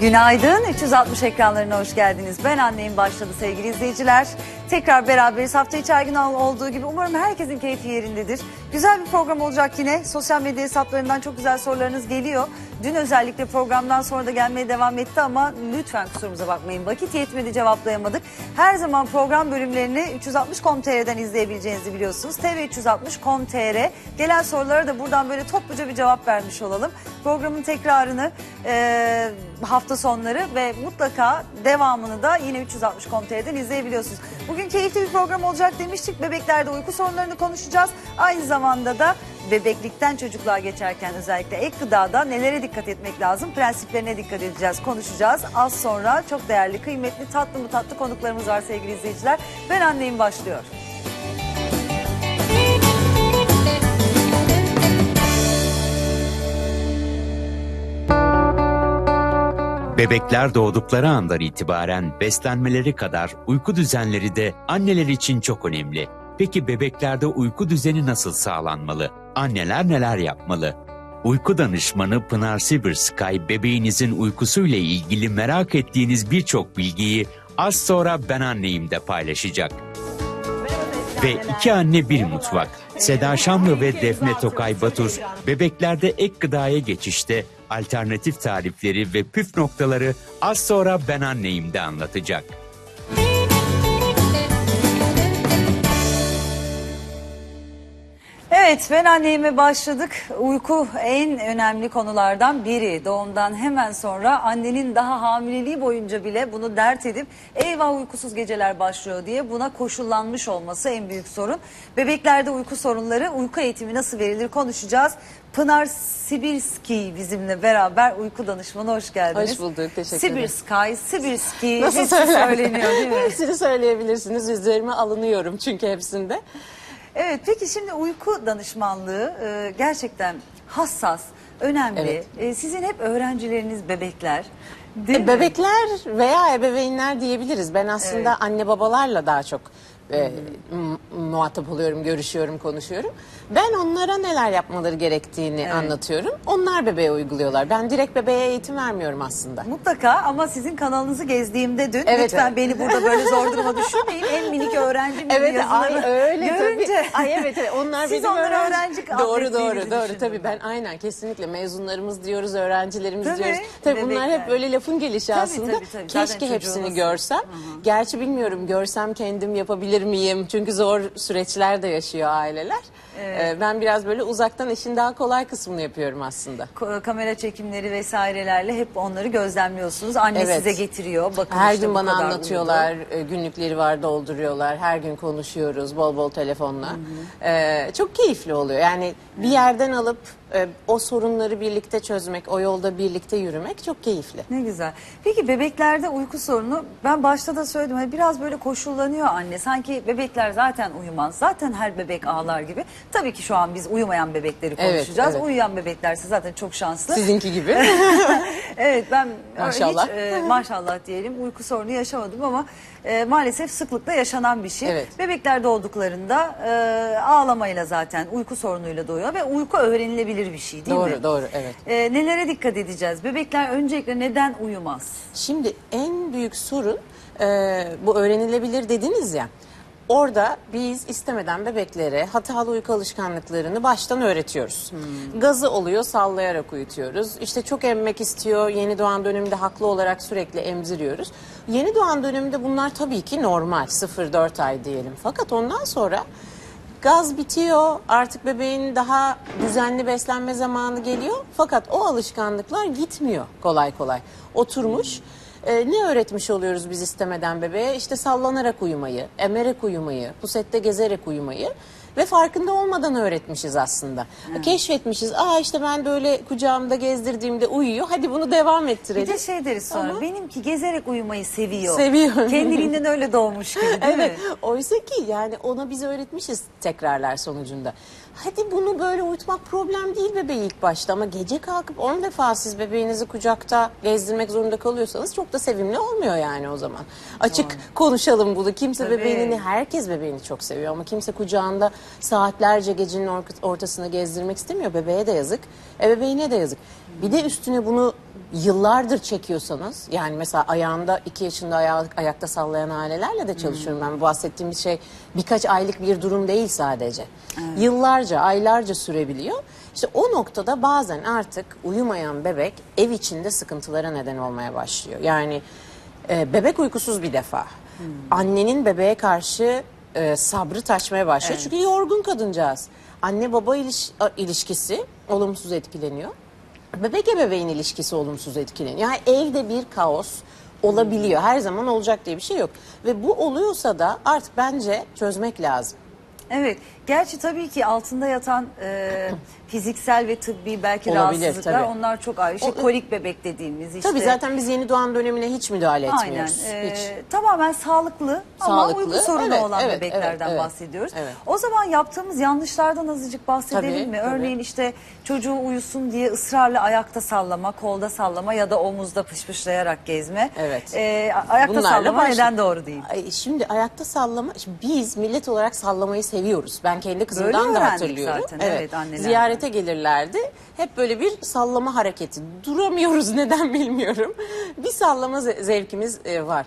Günaydın, 360 ekranlarına hoş geldiniz. Ben anneyim başladı sevgili izleyiciler. Tekrar beraberiz. Hafta içi her gün olduğu gibi umarım herkesin keyfi yerindedir. Güzel bir program olacak yine. Sosyal medya hesaplarından çok güzel sorularınız geliyor. Dün özellikle programdan sonra da gelmeye devam etti ama lütfen kusurumuza bakmayın. Vakit yetmedi, cevaplayamadık. Her zaman program bölümlerini 360.com.tr'den izleyebileceğinizi biliyorsunuz. tv360.com.tr. Gelen sorulara da buradan böyle topluca bir cevap vermiş olalım. Programın tekrarını hafta sonları ve mutlaka devamını da yine 360.com.tr'den izleyebiliyorsunuz. Bugün keyifli bir program olacak demiştik. Bebeklerde uyku sorunlarını konuşacağız. Aynı zamanda da bebeklikten çocukluğa geçerken özellikle ek gıdada nelere dikkat etmek lazım, prensiplerine dikkat edeceğiz, konuşacağız. Az sonra çok değerli, kıymetli, tatlı mı tatlı konuklarımız var sevgili izleyiciler. Ben anneyim başlıyor. Bebekler doğdukları andan itibaren beslenmeleri kadar uyku düzenleri de anneler için çok önemli. Peki bebeklerde uyku düzeni nasıl sağlanmalı? Anneler neler yapmalı? Uyku danışmanı Pınar Sibirskay bebeğinizin uykusuyla ilgili merak ettiğiniz birçok bilgiyi az sonra Ben Anneyim'de paylaşacak. Ve iki anne bir mutfak. Seda Şamlı ve Defne Tokay Batur bebeklerde ek gıdaya geçişte alternatif tarifleri ve püf noktaları az sonra Ben Anneyim'de anlatacak. Evet, Ben Anneyim'e başladık. Uyku en önemli konulardan biri. Doğumdan hemen sonra annenin daha hamileliği boyunca bile bunu dert edip eyvah uykusuz geceler başlıyor diye buna koşullanmış olması en büyük sorun. Bebeklerde uyku sorunları, uyku eğitimi nasıl verilir konuşacağız. Pınar Sibirskay bizimle beraber, uyku danışmanı, hoş geldiniz. Hoş bulduk, teşekkür ederim. Sibirskay, nasıl söyleniyor değil mi? Hepsini söyleyebilirsiniz, üzerime alınıyorum çünkü hepsinde. Evet, peki şimdi uyku danışmanlığı gerçekten hassas, önemli. Evet. Sizin hep öğrencileriniz bebekler, değil mi? Bebekler veya ebeveynler diyebiliriz. Ben aslında anne babalarla daha çok muhatap oluyorum, görüşüyorum, konuşuyorum. Ben onlara neler yapmaları gerektiğini anlatıyorum. Onlar bebeğe uyguluyorlar. Ben direkt bebeğe eğitim vermiyorum aslında. Mutlaka, ama sizin kanalınızı gezdiğimde dün, lütfen beni burada böyle zor duruma düşürmeyin. En minik öğrencim gibi yazıları öyle görünce. Tabii. Ay evet, onlar Siz benim onları öğrenci Doğru tabii, ben aynen kesinlikle mezunlarımız diyoruz, öğrencilerimiz Tabii, diyoruz. Tabii bebekler. bunlar hep böyle lafın gelişi aslında. Tabii. Keşke hepsini görsem. Gerçi bilmiyorum, görsem kendim yapabilir miyim? Çünkü zor süreçler de yaşıyor aileler. Ben biraz böyle uzaktan işin daha kolay kısmını yapıyorum aslında. Kamera çekimleri vesairelerle hep onları gözlemliyorsunuz. Anne size getiriyor. Bakın her işte gün bana kadar anlatıyorlar, günlükleri var, dolduruyorlar. Her gün konuşuyoruz, bol bol telefonla. Çok keyifli oluyor. Yani bir yerden alıp o sorunları birlikte çözmek, o yolda birlikte yürümek çok keyifli. Ne güzel. Peki bebeklerde uyku sorunu, ben başta da söyledim, hani biraz böyle koşullanıyor anne. Sanki bebekler zaten uyumaz. Zaten her bebek ağlar gibi. Tabii ki şu an biz uyumayan bebekleri konuşacağız. Evet. Uyuyan bebeklerse zaten çok şanslı. Sizinki gibi. Evet, ben maşallah. Hiç maşallah diyelim uyku sorunu yaşamadım ama maalesef sıklıkla yaşanan bir şey. Evet. Bebekler doğduklarında ağlamayla zaten uyku sorunuyla doğuyor ve uyku öğrenilebilir bir şey değil mi? Doğru evet. Nelere dikkat edeceğiz? Bebekler öncelikle neden uyumaz? Şimdi en büyük sorun bu öğrenilebilir dediniz ya. Orada biz istemeden bebeklere hatalı uyku alışkanlıklarını baştan öğretiyoruz. Gazı oluyor, sallayarak uyutuyoruz. İşte çok emmek istiyor, yeni doğan döneminde haklı olarak sürekli emziriyoruz. Yeni doğan döneminde bunlar tabii ki normal, 0-4 ay diyelim. Fakat ondan sonra gaz bitiyor, artık bebeğin daha düzenli beslenme zamanı geliyor. Fakat o alışkanlıklar gitmiyor kolay kolay. Oturmuş. Ne öğretmiş oluyoruz biz istemeden bebeğe? İşte sallanarak uyumayı, emerek uyumayı, pusette gezerek uyumayı ve farkında olmadan öğretmişiz aslında. Keşfetmişiz. İşte ben böyle kucağımda gezdirdiğimde uyuyor. Hadi bunu devam ettirelim. Bir de şey deriz sonra. Ama benimki gezerek uyumayı seviyor. Seviyor. Kendiliğinden öyle doğmuş gibi, değil mi? Oysa ki yani ona biz öğretmişiz tekrarlar sonucunda. Hadi bunu böyle uyutmak problem değil bebeği ilk başta, ama gece kalkıp 10 defa siz bebeğinizi kucakta gezdirmek zorunda kalıyorsanız çok da sevimli olmuyor yani o zaman. Açık konuşalım bunu. Kimse bebeğini, herkes bebeğini çok seviyor ama kimse kucağında saatlerce gecenin ortasına gezdirmek istemiyor. Bebeğe de yazık, bebeğine de yazık. Bir de üstüne bunu yıllardır çekiyorsanız, yani mesela ayağında 2 yaşında ayakta sallayan ailelerle de çalışıyorum. Ben bahsettiğim bir şey birkaç aylık bir durum değil sadece. Yıllarca, aylarca sürebiliyor. İşte o noktada bazen artık uyumayan bebek ev içinde sıkıntılara neden olmaya başlıyor. Yani bebek uykusuz bir defa. Annenin bebeğe karşı sabrı taşmaya başlıyor. Çünkü yorgun kadıncağız. Anne baba ilişkisi olumsuz etkileniyor. Bebek ebeveyn ilişkisi olumsuz etkileniyor. Yani evde bir kaos olabiliyor. Her zaman olacak diye bir şey yok. Ve bu oluyorsa da artık bence çözmek lazım. Evet. Gerçi tabii ki altında yatan fiziksel ve tıbbi belki Olabilir, rahatsızlıklar tabii. onlar çok ayrı. İşte kolik bebek dediğimiz işte. Tabii zaten biz yeni doğan dönemine hiç müdahale Aynen. etmiyoruz. Hiç. Tamamen sağlıklı ama Sağlıklı, uyku sorunu evet, olan evet, bebeklerden evet, bahsediyoruz. evet. O zaman yaptığımız yanlışlardan azıcık bahsedelim Tabii, mi? tabii. Örneğin işte çocuğu uyusun diye ısrarla ayakta sallama, kolda sallama ya da omuzda pışpışlayarak gezme. Evet. Ayakta Bunlarla sallama başla- neden doğru değil? Şimdi ayakta sallama, şimdi biz millet olarak sallamayı seviyoruz. Ben kendi Böyle kızımdan da öğrendik hatırlıyorum. zaten, evet, annelerden. Ziyarete gelirlerdi. Hep böyle bir sallama hareketi. Duramıyoruz neden bilmiyorum. Bir sallama zevkimiz var.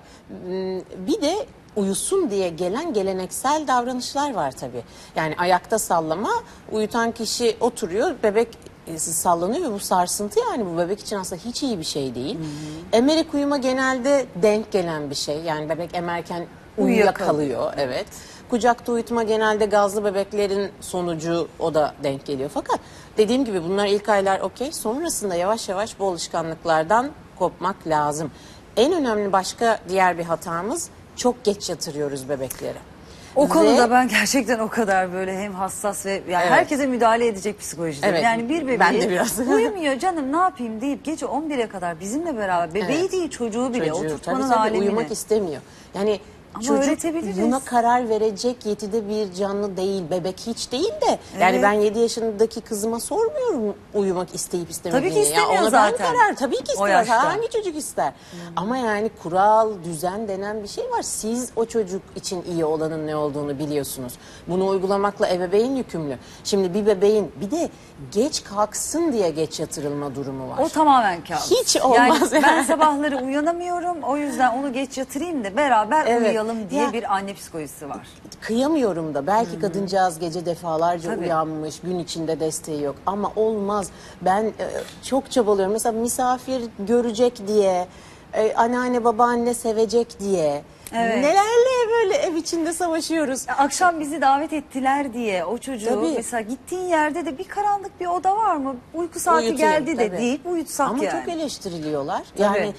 Bir de uyusun diye gelen geleneksel davranışlar var tabii. Yani ayakta sallama, uyutan kişi oturuyor, bebek sallanıyor ve bu sarsıntı, yani bu bebek için aslında hiç iyi bir şey değil. Emerek uyuma genelde denk gelen bir şey. Yani bebek emerken uyuyakalıyor. Evet. Kucakta uyutma genelde gazlı bebeklerin sonucu, o da denk geliyor. Fakat dediğim gibi bunlar ilk aylar okey. Sonrasında yavaş yavaş bu alışkanlıklardan kopmak lazım. En önemli başka diğer bir hatamız, çok geç yatırıyoruz bebekleri. O konuda Ve- ben gerçekten o kadar böyle hem hassas ve yani Evet. herkese müdahale edecek psikolojide. Evet, Yani bir bebeği ben de biraz. uyumuyor canım ne yapayım deyip gece 11'e kadar bizimle beraber bebeği Evet. değil çocuğu bile Çocuğu, oturtmanın tabii, alemine. uyumak istemiyor. Yani Ama çocuk öğretebiliriz. buna karar verecek yetide bir canlı değil. Bebek hiç değil de. Yani Evet. ben 7 yaşındaki kızıma sormuyorum uyumak isteyip istemediğini. Tabii ki istemiyor ya ona zaten. tabii ki O ister. yaşta. Hangi çocuk ister? Ama yani kural, düzen denen bir şey var. Siz o çocuk için iyi olanın ne olduğunu biliyorsunuz. Bunu uygulamakla ebeveyn yükümlü. Şimdi bir bebeğin bir de geç kalksın diye geç yatırılma durumu var. O tamamen kabus. Hiç olmaz Yani ben yani. sabahları uyanamıyorum o yüzden onu geç yatırayım da beraber Evet. uyuyalım diye Ya- bir anne psikolojisi var. Kıyamıyorum da, belki kadıncağız gece defalarca Tabii. uyanmış, gün içinde desteği yok ama olmaz. Ben çok çabalıyorum. Mesela misafir görecek diye, anneanne babaanne sevecek diye. Evet. Nelerle böyle ev içinde savaşıyoruz. Akşam bizi davet ettiler diye o çocuğu Tabii. mesela gittiğin yerde de bir karanlık bir oda var mı? Uyku saati Uyutayım, geldi de tabii. deyip uyutsak Ama yani. çok eleştiriliyorlar. Tabii. Yani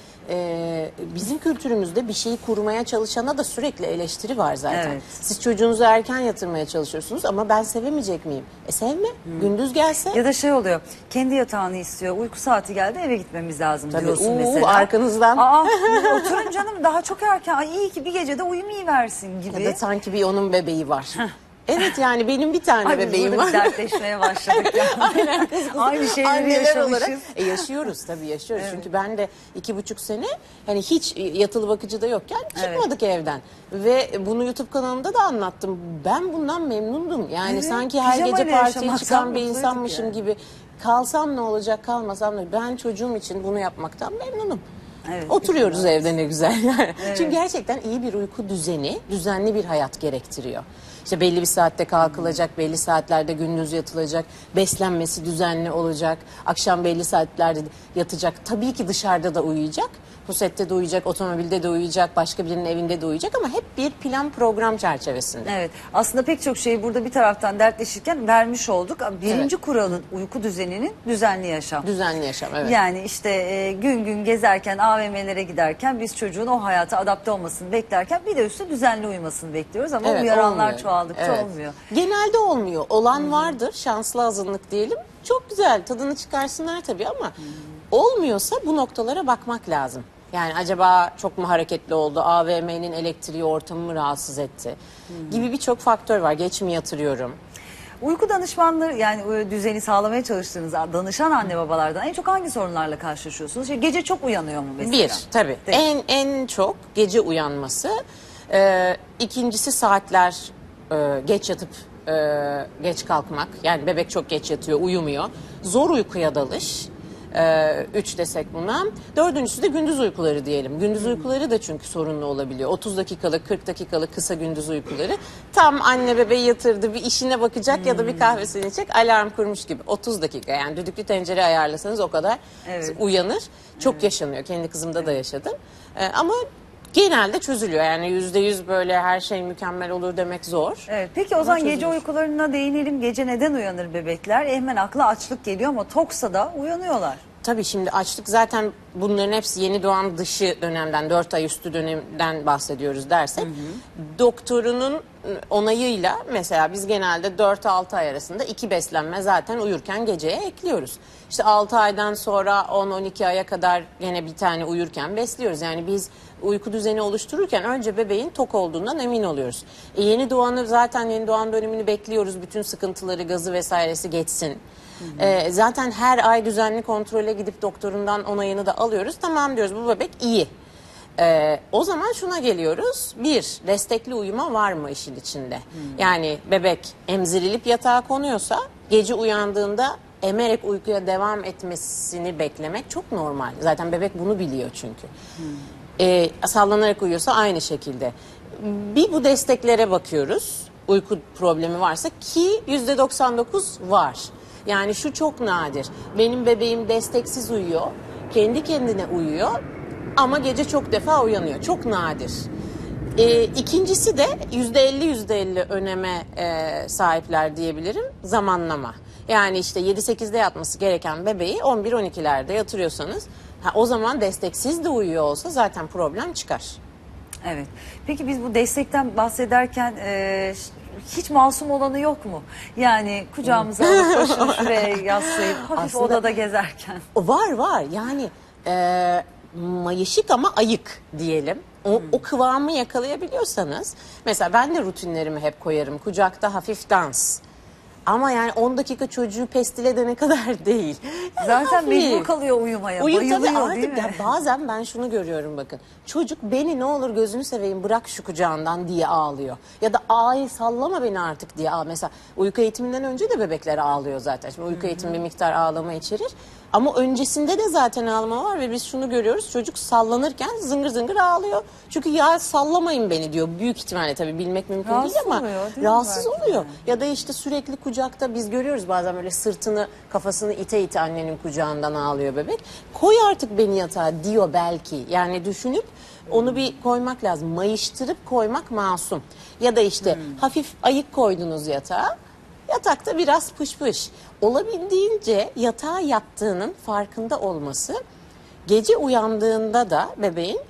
bizim kültürümüzde bir şeyi kurmaya çalışana da sürekli eleştiri var zaten. Evet. Siz çocuğunuzu erken yatırmaya çalışıyorsunuz ama ben sevemeyecek miyim? Sevme. Gündüz gelse. Ya da şey oluyor, kendi yatağını istiyor, uyku saati geldi eve gitmemiz lazım Tabii, diyorsun uuu, mesela. arkanızdan. Aa, oturun canım daha çok erken, ay iyi ki bir gecede uyumayıversin gibi. Ya da sanki bir onun bebeği var. Evet, yani benim bir tane Ay biz bebeğim burada var. bir dertleşmeye başladık ya. Aynı şeyleri Anneler yaşamışız. olarak yaşıyoruz tabii, yaşıyoruz. Çünkü ben de 2,5 sene hani hiç yatılı bakıcıda yokken çıkmadık evden. Ve bunu YouTube kanalımda da anlattım. Ben bundan memnundum. Yani Evet, sanki her pijamayla gece partiye yaşamaktan çıkan bir mutluyduk insanmışım yani. gibi. Kalsam ne olacak, kalmasam ne? Ben çocuğum için bunu yapmaktan memnunum. Evet, Oturuyoruz bir evde ne güzel. Çünkü gerçekten iyi bir uyku düzeni, düzenli bir hayat gerektiriyor. İşte belli bir saatte kalkılacak, belli saatlerde gündüz yatılacak, beslenmesi düzenli olacak, akşam belli saatlerde yatacak. Tabii ki dışarıda da uyuyacak, pusette de uyuyacak, otomobilde de uyuyacak, başka birinin evinde de uyuyacak ama hep bir plan program çerçevesinde. Evet aslında pek çok şeyi burada bir taraftan dertleşirken vermiş olduk. Birinci kuralın uyku düzeninin düzenli yaşam. Düzenli yaşam, evet. Yani işte gün gün gezerken AVM'lere giderken biz çocuğun o hayata adapte olmasını beklerken bir de üstüne düzenli uyumasını bekliyoruz ama Evet, uyaranlar olmuyor. çoğaldıkça Evet. olmuyor. Genelde olmuyor. Olan vardır, şanslı azınlık diyelim. Çok güzel, tadını çıkarsınlar tabii ama olmuyorsa bu noktalara bakmak lazım. Yani acaba çok mu hareketli oldu, AVM'nin elektriği ortamı mı rahatsız etti gibi birçok faktör var. Geç mi yatırıyorum? Uyku danışmanları yani düzeni sağlamaya çalıştığınız danışan anne babalardan en çok hangi sorunlarla karşılaşıyorsunuz? Şey, gece çok uyanıyor mu mesela? Bir, tabii. Değil. En çok gece uyanması. İkincisi saatler geç yatıp geç kalkmak. Yani bebek çok geç yatıyor, uyumuyor. Zor uykuya dalış. 3 desek buna. Dördüncüsü de gündüz uykuları diyelim. Gündüz uykuları da çünkü sorunlu olabiliyor. 30 dakikalık, 40 dakikalık kısa gündüz uykuları. Tam anne bebeği yatırdı, bir işine bakacak ya da bir kahvesini içecek, alarm kurmuş gibi. 30 dakika, yani düdüklü tencere ayarlasanız o kadar uyanır. Çok yaşanıyor. Kendi kızımda da yaşadım. Ama genelde çözülüyor. Yani %100 böyle her şey mükemmel olur demek zor. Evet, peki o zaman çözülür. gece uykularına değinelim. Gece neden uyanır bebekler? Hemen akla açlık geliyor ama toksa da uyanıyorlar. Tabii şimdi açlık zaten bunların hepsi yeni doğan dışı dönemden, 4 ay üstü dönemden bahsediyoruz dersek. Doktorunun onayıyla mesela biz genelde 4-6 ay arasında 2 beslenme zaten uyurken geceye ekliyoruz. İşte 6 aydan sonra 10-12 aya kadar yine bir tane uyurken besliyoruz. Yani biz uyku düzeni oluştururken önce bebeğin tok olduğundan emin oluyoruz. Yeni doğanı zaten yeni doğan dönemini bekliyoruz. Bütün sıkıntıları, gazı vesairesi geçsin. Zaten her ay düzenli kontrole gidip doktorundan onayını da alıyoruz. Tamam diyoruz, bu bebek iyi. O zaman şuna geliyoruz. Bir, destekli uyuma var mı işin içinde? Yani bebek emzirilip yatağa konuyorsa gece uyandığında emerek uykuya devam etmesini beklemek çok normal. Zaten bebek bunu biliyor çünkü. Sallanarak uyuyorsa aynı şekilde. Bir bu desteklere bakıyoruz. Uyku problemi varsa, ki %99 var. Yani şu çok nadir. Benim bebeğim desteksiz uyuyor, kendi kendine uyuyor ama gece çok defa uyanıyor. Çok nadir. İkincisi de %50 öneme sahipler diyebilirim. Zamanlama. Yani işte 7-8'de yatması gereken bebeği 11-12'lerde yatırıyorsanız, o zaman desteksiz de uyuyor olsa zaten problem çıkar. Evet. Peki biz bu destekten bahsederken hiç masum olanı yok mu? Yani kucağımıza alıp başını şuraya yaslayıp hafif Aslında odada gezerken. Var yani mayışık ama ayık diyelim. O kıvamı yakalayabiliyorsanız, mesela ben de rutinlerimi hep koyarım. Kucakta hafif dans. Ama yani 10 dakika çocuğu pestil edene kadar değil. Zaten hafif. mecbur kalıyor uyumaya. Bayılıyor tabii değil artık mi? ya, bazen ben şunu görüyorum bakın. Çocuk beni ne olur gözünü seveyim bırak şu kucağından diye ağlıyor. Ya da ay sallama beni artık diye ağlıyor. Mesela uyku eğitiminden önce de bebekler ağlıyor zaten. Şimdi uyku eğitimi bir miktar ağlama içerir. Ama öncesinde de zaten ağlama var ve biz şunu görüyoruz. Çocuk sallanırken zıngır zıngır ağlıyor. Çünkü ya sallamayın beni diyor. Büyük ihtimalle, tabii bilmek mümkün Rahatsız değil ama oluyor, değil mi rahatsız belki oluyor. de? Ya da işte sürekli kucakta biz görüyoruz bazen böyle sırtını, kafasını ite ite annenin kucağından ağlıyor bebek. Koy artık beni yatağa diyor belki. Yani düşünüp onu bir koymak lazım. Mayıştırıp koymak masum. Ya da işte hafif ayık koydunuz yatağa. Yatakta biraz pış pış. Olabildiğince yatağa yattığının farkında olması, gece uyandığında da bebeğin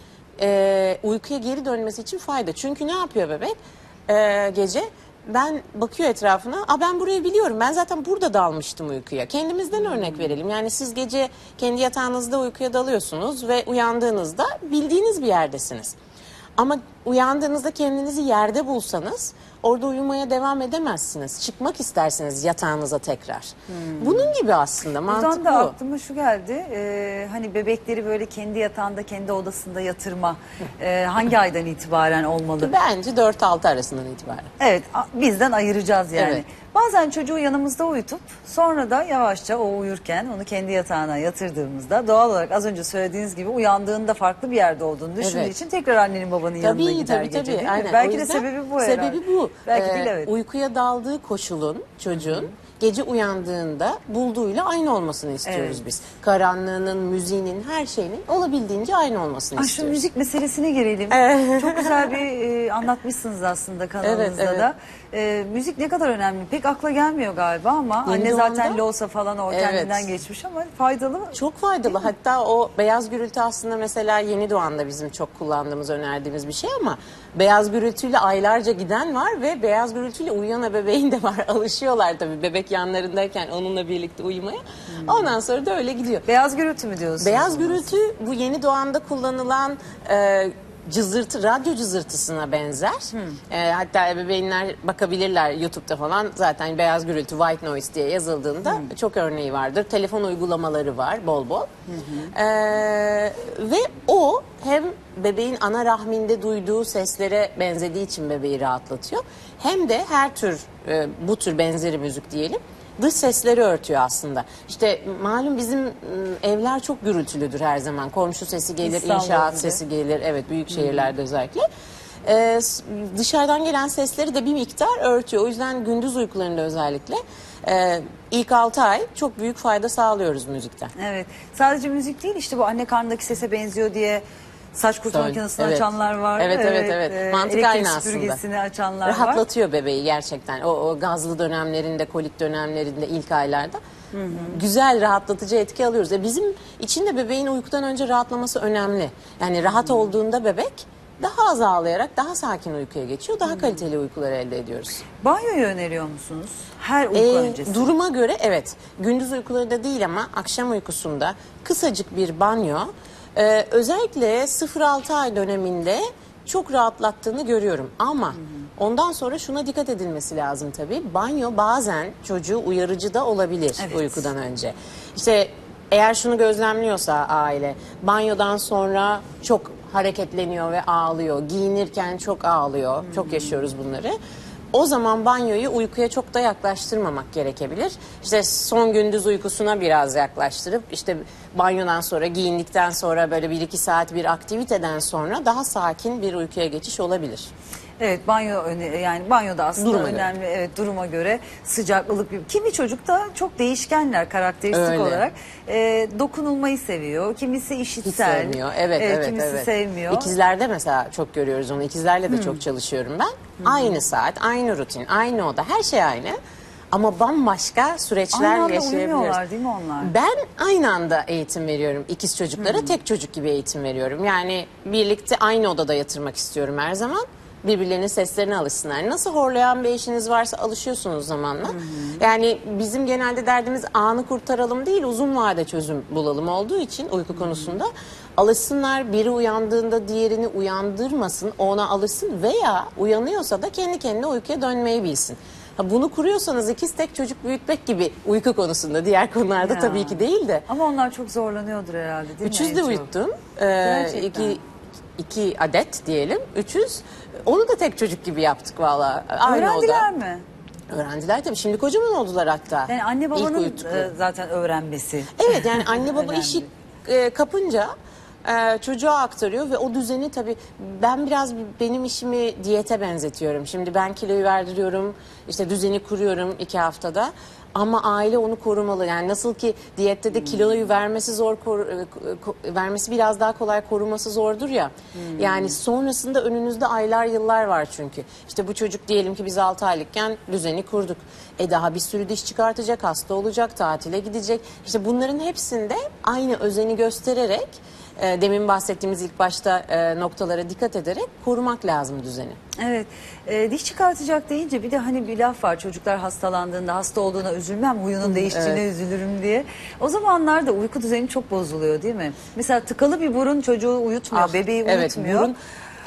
uykuya geri dönmesi için fayda. Çünkü ne yapıyor bebek? Gece ben bakıyor etrafına. Ben burayı biliyorum. Ben zaten burada dalmıştım uykuya. Kendimizden örnek verelim. Yani siz gece kendi yatağınızda uykuya dalıyorsunuz ve uyandığınızda bildiğiniz bir yerdesiniz. Ama uyandığınızda kendinizi yerde bulsanız orada uyumaya devam edemezsiniz. Çıkmak istersiniz yatağınıza tekrar. Bunun gibi aslında mantık Buradan da bu. aklıma şu geldi. Hani bebekleri böyle kendi yatağında, kendi odasında yatırma hangi aydan itibaren olmalı? Bence 4-6 arasından itibaren. Evet, bizden ayıracağız yani. Evet. Bazen çocuğu yanımızda uyutup sonra da yavaşça o uyurken onu kendi yatağına yatırdığımızda doğal olarak az önce söylediğiniz gibi uyandığında farklı bir yerde olduğunu düşündüğü Evet. için tekrar annenin babanın yanına gider gece, değil mi? Aynen. Belki O de yüzden sebebi bu herhalde. Sebebi bu. Belki değil, evet. Uykuya daldığı koşulun, çocuğun gece uyandığında bulduğuyla aynı olmasını istiyoruz Evet. biz. Karanlığının, müziğinin, her şeyinin olabildiğince aynı olmasını Ay, şu istiyoruz. müzik meselesine girelim. Çok güzel bir anlatmışsınız aslında kanalınızda Evet, da. Müzik ne kadar önemli? Pek akla gelmiyor galiba ama Yeni anne zaten doğanda- loğusa falan o Evet. kendinden geçmiş ama faydalı mı? Çok faydalı. Hatta o beyaz gürültü aslında mesela yeni doğanda bizim çok kullandığımız, önerdiğimiz bir şey ama beyaz gürültüyle aylarca giden var ve beyaz gürültüyle uyuyan ebeveyn de var. Alışıyorlar tabii bebek yanlarındayken onunla birlikte uyumaya. Ondan sonra da öyle gidiyor. Beyaz gürültü mü diyorsunuz? Beyaz gürültü bu yeni doğanda kullanılan cızırtı, radyo cızırtısına benzer. Hatta ebeveynler bakabilirler YouTube'da falan, zaten beyaz gürültü, white noise diye yazıldığında çok örneği vardır. Telefon uygulamaları var bol bol. Ve o hem bebeğin ana rahminde duyduğu seslere benzediği için bebeği rahatlatıyor. Hem de her tür bu tür benzeri müzik diyelim dış sesleri örtüyor aslında. İşte malum bizim evler çok gürültülüdür her zaman. Komşu sesi gelir, İstanbul inşaat gibi. sesi gelir. Evet, büyük şehirlerde özellikle. Dışarıdan gelen sesleri de bir miktar örtüyor. O yüzden gündüz uykularında özellikle ilk 6 ay çok büyük fayda sağlıyoruz müzikten. Evet. Sadece müzik değil, işte bu anne karnındaki sese benziyor diye saç kurutma Tabii, makinesini evet. açanlar var. Evet. Mantık elektrik aynı aslında. süpürgesini açanlar var. Rahatlatıyor bebeği gerçekten. O gazlı dönemlerinde, kolik dönemlerinde, ilk aylarda güzel rahatlatıcı etki alıyoruz. Bizim için de bebeğin uykudan önce rahatlaması önemli. Yani rahat olduğunda bebek daha az ağlayarak daha sakin uykuya geçiyor. Daha kaliteli uykular elde ediyoruz. Banyoyu öneriyor musunuz? Her uyku öncesi. Duruma göre evet. Gündüz uykularında değil ama akşam uykusunda kısacık bir banyo özellikle 0-6 ay döneminde çok rahatlattığını görüyorum. Ama ondan sonra şuna dikkat edilmesi lazım tabii. Banyo bazen çocuğu uyarıcı da olabilir uykudan önce. İşte eğer şunu gözlemliyorsa aile, banyodan sonra çok hareketleniyor ve ağlıyor. Giyinirken çok ağlıyor. Çok yaşıyoruz bunları. O zaman banyoyu uykuya çok da yaklaştırmamak gerekebilir. İşte son gündüz uykusuna biraz yaklaştırıp işte banyodan sonra, giyindikten sonra böyle 1-2 saat bir aktiviteden sonra daha sakin bir uykuya geçiş olabilir. Evet, yani banyoda aslında Duruma önemli. Evet, duruma göre sıcaklılık. Kimi çocuk da çok değişkenler karakteristik Öyle. olarak. Dokunulmayı seviyor. Kimisi Hiç işitsel. sevmiyor. Evet. Kimisi sevmiyor. İkizlerde mesela çok görüyoruz onu. İkizlerle de çok çalışıyorum ben. Aynı saat, aynı rutin, aynı oda, her şey aynı. Ama bambaşka süreçler Aynı anda yaşayabiliyoruz. uyumuyorlar değil mi onlar? Ben aynı anda eğitim veriyorum ikiz çocuklara. Tek çocuk gibi eğitim veriyorum. Yani birlikte aynı odada yatırmak istiyorum her zaman. Birbirlerinin seslerine alışsınlar. Nasıl horlayan bir eşiniz varsa alışıyorsunuz zamanla. Yani bizim genelde derdimiz anı kurtaralım değil, uzun vade çözüm bulalım olduğu için uyku konusunda alışsınlar. Biri uyandığında diğerini uyandırmasın, ona alışsın veya uyanıyorsa da kendi kendine uykuya dönmeyi bilsin. Bunu kuruyorsanız ikiz tek çocuk büyütmek gibi uyku konusunda, diğer konularda Ya. tabii ki değil de. Ama onlar çok zorlanıyordur herhalde değil mi? 300 en de çok? uyuttum. Gerçekten. İki adet diyelim. 300. Onu da tek çocuk gibi yaptık valla. Aynı Öğrendiler oda. mi? Öğrendiler tabii. Şimdi kocaman oldular hatta. Yani anne İlk babanın uyuttukları. zaten öğrenmesi. Evet, yani anne baba Önemli. işi kapınca çocuğa aktarıyor ve o düzeni tabii ben biraz benim işimi diyete benzetiyorum. Şimdi ben kiloyu verdiriyorum, işte düzeni kuruyorum 2 haftada. Ama aile onu korumalı. Yani nasıl ki diyette de kiloyu vermesi zor, vermesi biraz daha kolay, koruması zordur ya. Yani sonrasında önünüzde aylar, yıllar var çünkü. İşte bu çocuk diyelim ki biz 6 aylıkken düzeni kurduk. Daha bir sürü diş çıkartacak, hasta olacak, tatile gidecek. İşte bunların hepsinde aynı özeni göstererek, demin bahsettiğimiz ilk başta noktalara dikkat ederek korumak lazım düzeni. Evet. Diş çıkartacak deyince bir de hani bir laf var, çocuklar hastalandığında hasta olduğuna üzülmem, huyunun değiştiğine üzülürüm diye. O zamanlarda uyku düzeni çok bozuluyor değil mi? Mesela tıkalı bir burun çocuğu uyutmuyor, bebeği uyutmuyor. Burun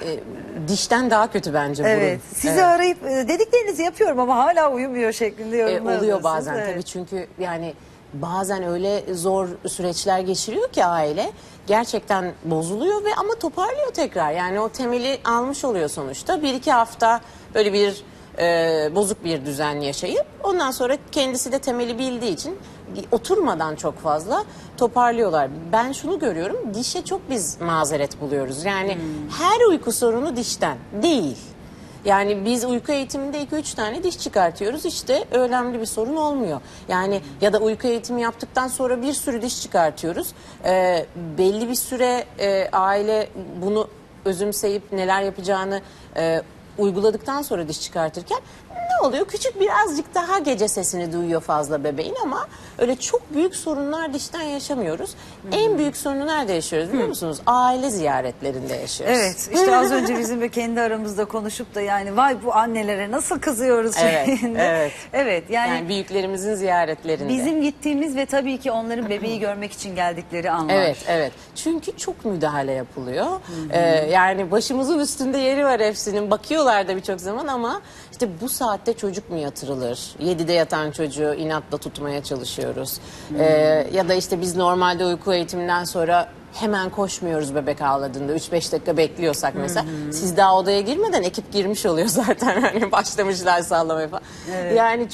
dişten daha kötü bence burun. Evet. Sizi arayıp dediklerinizi yapıyorum ama hala uyumuyor şeklinde yorumlar Oluyor alıyorsunuz. bazen Evet. tabii, çünkü yani bazen öyle zor süreçler geçiriyor ki aile gerçekten bozuluyor ve ama toparlıyor tekrar. Yani o temeli almış oluyor sonuçta. 1-2 hafta böyle bir bozuk bir düzen yaşayıp ondan sonra kendisi de temeli bildiği için oturmadan çok fazla toparlıyorlar. Ben şunu görüyorum, dişe çok biz mazeret buluyoruz. Yani her uyku sorunu dişten değil. Yani biz uyku eğitiminde 2-3 tane diş çıkartıyoruz. İşte önemli bir sorun olmuyor. Yani ya da uyku eğitimi yaptıktan sonra bir sürü diş çıkartıyoruz. Belli bir süre aile bunu özümseyip neler yapacağını uyguladıktan sonra diş çıkartırken ne oluyor? Küçük birazcık daha gece sesini duyuyor fazla bebeğin ama öyle çok büyük sorunlar dişten yaşamıyoruz. En büyük sorunu nerede yaşıyoruz biliyor musunuz? Aile ziyaretlerinde yaşıyoruz. Evet, işte az önce bizim de kendi aramızda konuşup da yani vay bu annelere nasıl kızıyoruz Evet, şeklinde. evet. Evet, Yani büyüklerimizin ziyaretlerinde. bizim gittiğimiz ve tabii ki onların bebeği görmek için geldikleri anlar. Evet. Çünkü çok müdahale yapılıyor. Yani başımızın üstünde yeri var hepsinin. Bakıyorlar da birçok zaman ama işte bu saatte çocuk mu yatırılır? 7'de yatan çocuğu inatla tutmaya çalışıyoruz. Ya da işte biz normalde uyku eğitiminden sonra hemen koşmuyoruz bebek ağladığında. 3-5 dakika bekliyorsak mesela. Siz daha odaya girmeden ekip girmiş oluyor zaten. Hani başlamışlar sallamaya falan. Evet. Yani çok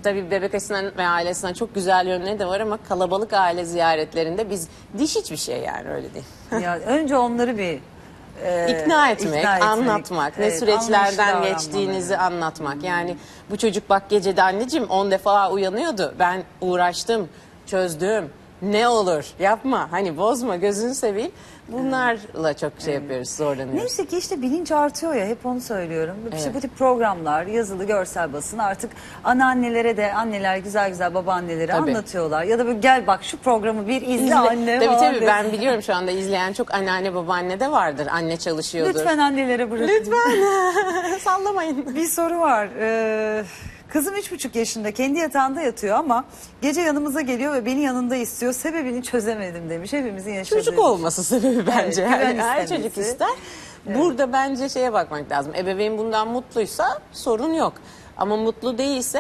Tabii bebek aşısından ve ailesinden çok güzel yönleri de var ama kalabalık aile ziyaretlerinde biz diş hiçbir şey yani öyle değil. Ya önce onları bir İkna etmek, ikna etmek. anlatmak, ne Evet, süreçlerden anlayışlı geçtiğinizi davranmaları. anlatmak. Yani bu çocuk bak gecede anneciğim 10 defa uyanıyordu. Ben uğraştım, çözdüm. Ne olur yapma, hani bozma, gözünü seveyim. Bunlarla çok şey yapıyoruz, zorlanıyoruz. Neyse ki işte bilinç artıyor ya, hep onu söylüyorum. İşte Evet. bu tip programlar, yazılı, görsel basın artık anneannelere de, anneler güzel güzel babaannelere Tabii. anlatıyorlar. Ya da böyle gel bak şu programı bir izle anne Tabii falan tabii desin. ben biliyorum şu anda izleyen çok anneanne babaanne de vardır. Anne çalışıyordur. Lütfen annelere bırakın. Lütfen sallamayın. Bir soru var. Kızım 3,5 yaşında, kendi yatağında yatıyor ama gece yanımıza geliyor ve beni yanında istiyor. Sebebini çözemedim demiş. Hepimizin yaşadığı. Çocuk olması sebebi bence. güven Her istemesi. çocuk ister. Burada bence şeye bakmak lazım. Ebeveyn bundan mutluysa sorun yok. Ama mutlu değilse